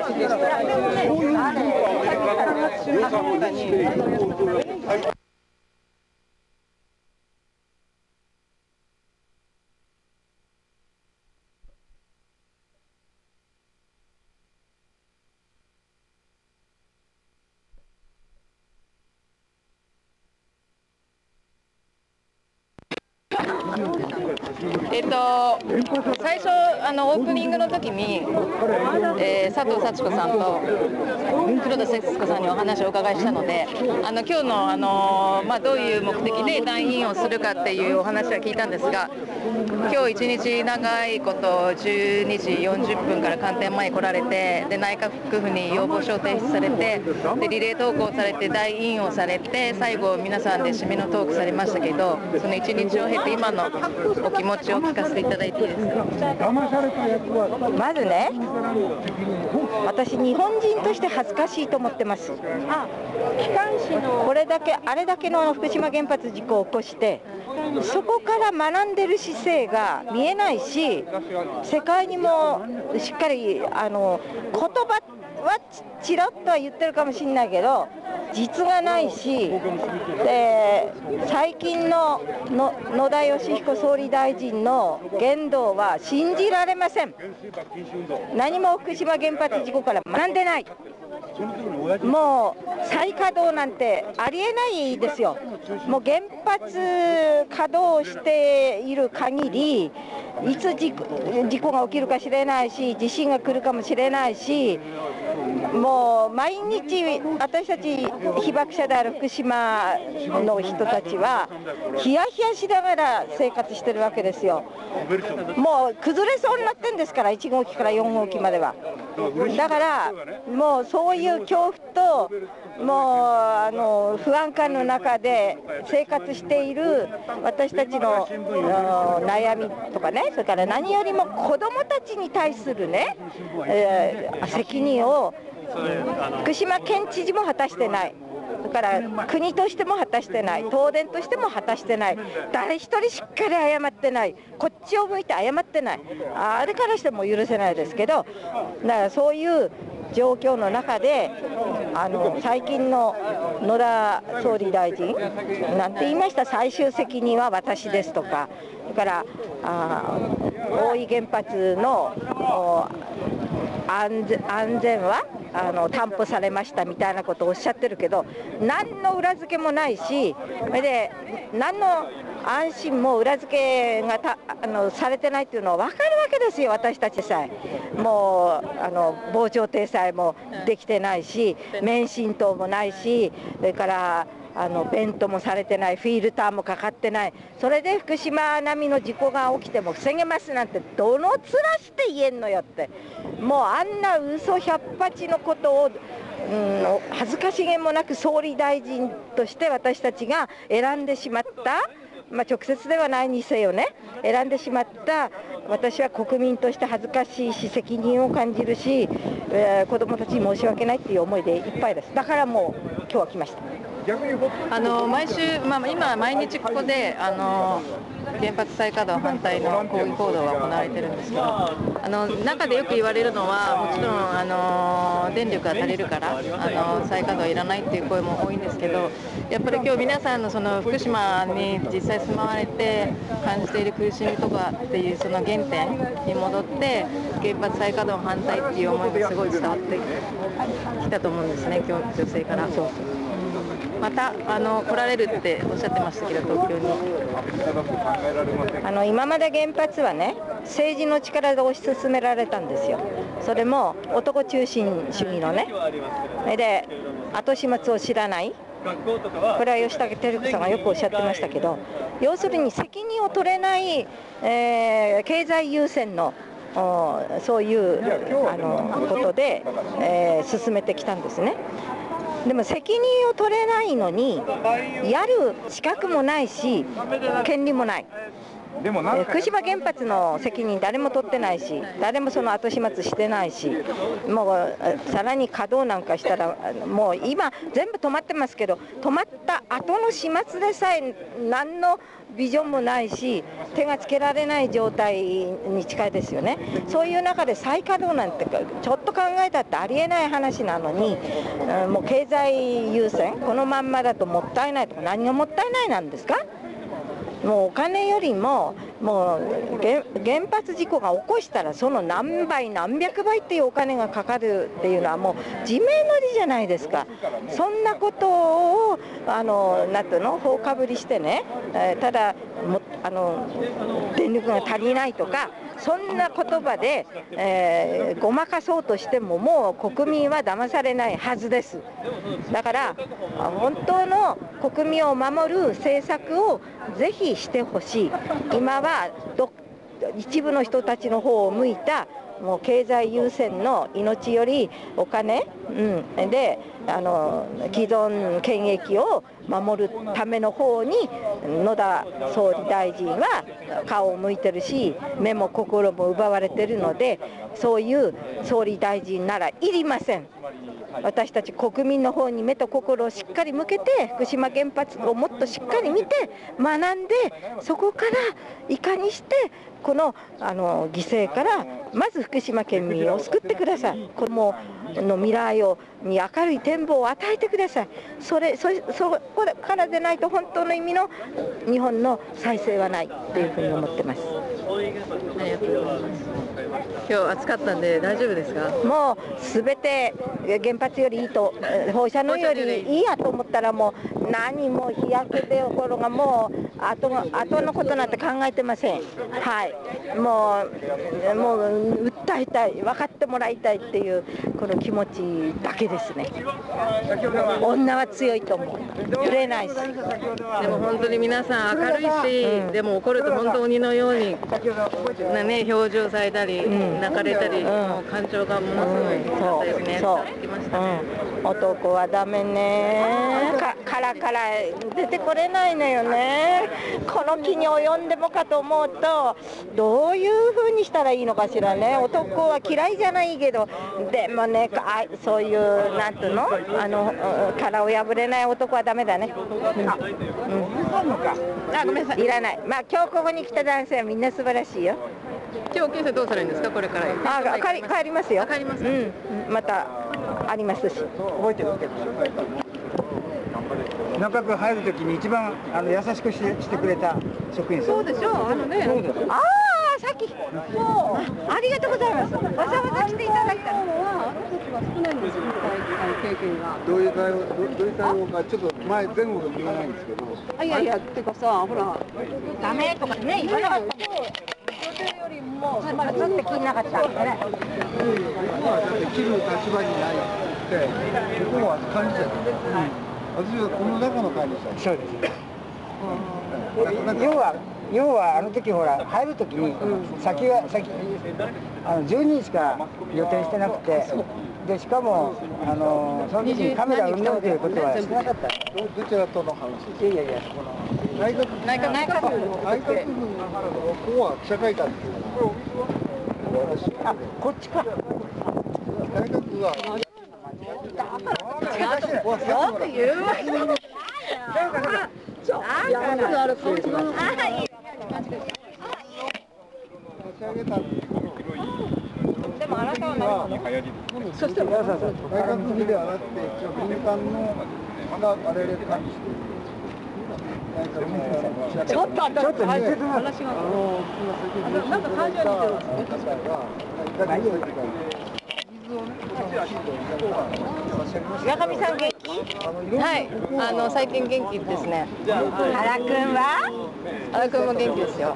えっと、最初あのオープニングの時に、えー、佐藤幸子さんと黒田節子さんにお話をお伺いしたので、あの今日の、あのまあ、どういう目的で団員をするかっていうお話は聞いたんですが、今日一日長いことじゅうにじよんじゅっぷんから官邸前に来られて、で内閣府に要望書を提出されて、でリレー投稿されて大委員をされて、最後皆さんで締めのトークされましたけど、その一日を経て今のお気持ちを聞かせていただいていいですか。 まずね、私日本人として恥ずかしいと思ってます。あ、機関士のこれだけあれだけの福島原発事故を起こして、そこから学んでる姿勢が見えないし、世界にもしっかりあの言葉はちらっとは言ってるかもしれないけど、実がないし、で最近のの野田佳彦総理大臣の言動は信じられません。何も福島原発事故から学んでない。もう再稼働なんてありえないですよ。もう原発稼働している限り、いつ事故、事故が起きるかしれないし、地震が来るかもしれないし、もう毎日私たち被爆者である福島の人たちはヒヤヒヤしながら生活してるわけですよ。もう崩れそうになってんですから、いち号機からよん号機までは。だからもうそういう恐怖ともうあの不安感の中で生活している私たちの悩みとかね、それから何よりも子どもたちに対するね、えー、責任を福島県知事も果たしてない。だから国としても果たしてない、東電としても果たしてない、誰一人しっかり謝ってない、こっちを向いて謝ってない、あれからしても許せないですけど、だからそういう状況の中で、あの最近の野田総理大臣なんて言いました、最終責任は私ですとか、それからあ大井原発の安全、安全はあの担保されましたみたいなことをおっしゃってるけど、何の裏付けもないし、それで何の安心も裏付けがたあのされてないっていうのは分かるわけですよ。私たちさえもうあの防潮堤さえもできてないし、免震灯もないし、それからあのベントもされてない、フィルターもかかってない、それで福島並みの事故が起きても防げますなんてどの面して言えんのよって、もうあんな嘘百八のことを、うん、恥ずかしげもなく総理大臣として私たちが選んでしまった、まあ、直接ではないにせよね、選んでしまった、私は国民として恥ずかしいし責任を感じるし、えー、子どもたちに申し訳ないっていう思いでいっぱいです。だからもう今日は来ました。 あの毎週、まあ、今毎日ここであの原発再稼働反対の抗議行動が行われてるんですけど、あの中でよく言われるのは、もちろんあの電力が足りるからあの再稼働いらないっていう声も多いんですけど、やっぱり今日皆さんのその福島に実際住まわれて感じている苦しみとかっていうその原点に戻って原発再稼働反対っていう思いがすごい伝わってきたと思うんですね、今日女性から。そうまたあの来られるっておっしゃってましたけど、東京にあの今まで原発はね、政治の力で推し進められたんですよ。それも男中心主義のね、で後始末を知らない、これは吉武照子さんがよくおっしゃってましたけど、要するに責任を取れない、えー、経済優先のそういうあのことで、えー、進めてきたんですね。でも責任を取れないのにやる資格もないし権利もない。 えー福島原発の責任誰も取ってないし、誰もその後始末してないし、もうさらに稼働なんかしたら、もう今全部止まってますけど、止まった後の始末でさえ何のビジョンもないし、手がつけられない状態に近いですよね。そういう中で再稼働なんてちょっと考えたってありえない話なのに、もう経済優先、このまんまだともったいないとか、何がもったいないなんですか。もうお金よりも、もう原発事故が起こしたらその何倍何百倍っていうお金がかかるっていうのはもう自明の理じゃないですか。そんなことをあのなんていうの放かぶりしてね、えー、ただもあの電力が足りないとかそんな言葉で、えー、ごまかそうとしてももう国民は騙されないはずです。だから本当の国民を守る政策をぜひしてほしい。今はど一部の人たちの方を向いたもう経済優先の命よりお金、うん、であの既存権益を守るための方に野田総理大臣は顔を向いてるし、目も心も奪われてるので、そういう総理大臣ならいりません。私たち国民の方に目と心をしっかり向けて、福島原発をもっとしっかり見て学んで、そこからいかにしてこのあの犠牲からまず福島県民を救ってください。子どもの未来をに明るい展望を与えてください。それ そ, そこからでないと本当の意味の日本の再生はないっていうふうに思ってます。 ありがとうございます。今日暑かったんで大丈夫ですか？ もうすべて原発よりいいと、放射能よりいいやと思ったらもう何も日焼けでころがもう後の後のことなんて考えてません。はい、もうもう訴えたい、分かってもらいたいっていうこの気持ちだけですね。女は強いと思う。揺れないし。 でも本当に皆さん明るいし、うん、でも怒ると本当鬼のように、ね、表情されたり、うん、泣かれたり、うん、もう感情がものすごい良かったですね。 そうそう、うん、男はダメね。かからから出てこれないのよね。この気に及んでもかと思うと、どういうふうにしたらいいのかしらね。男は嫌いじゃないけど、でもね、あそういうなんていうの、あの殻を破れない男はダメだね。うん、あ、ごめんなさい。いらない。まあ今日ここに来た男性はみんな素晴らしいよ。 今日検査どうされるんですか、これから。 あ、帰り帰りますよ。 帰ります。 うん、またありますし。覚えてる。 中区入るときに一番あの優しくししてくれた職員さん。 そうでしょう。あのね。 そうです。 ああ、さっき。そう。ありがとうございます。わざわざ来ていただいたのは、あの時は少ないんですよ。経験が。 どういう対応、どういう対応か、ちょっと前前後でも言わないんですけど。 あ、いやいや、ってかさ、ほら。 ダメとかね、言わなかった。それよりも、まだちょっと気になかったんでね。 僕はだって切る立場にないって、向こうは管理者です。私はこの中の管理者。 そうです。要は要はあの時ほら入る時に先が先あのじゅうにんしか予定してなくて、でしかもあのその時にカメラ運動ということはしてなかった。 どちらとの話？ いやいやいや、この内閣内閣内閣内閣府のここは記者会館っていうの。 あ、こっちか。 内閣府は。 よく言うわよ。 でもあなたは何？そしたら内閣府ではなくて一応民間のがあれで管理している。 ちょっとちょっと似てる話が。なんか会場に似てる。 岩上さん元気？ はい、あの最近元気ですね。 原くんは？ 原くんも元気ですよ。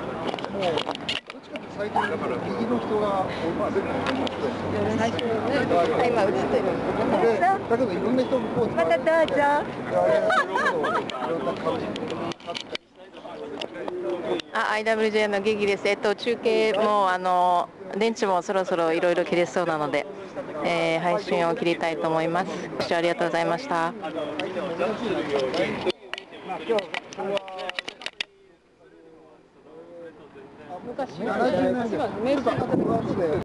最近だから右の人が今映ってる。 だけどいろんな人もこうまたどうぞ。 あ、アイダブリュージェー のゲギです。えっと中継もあの電池もそろそろいろいろ切れそうなので、えー、配信を切りたいと思います。ご視聴ありがとうございました。 昔は昔は明治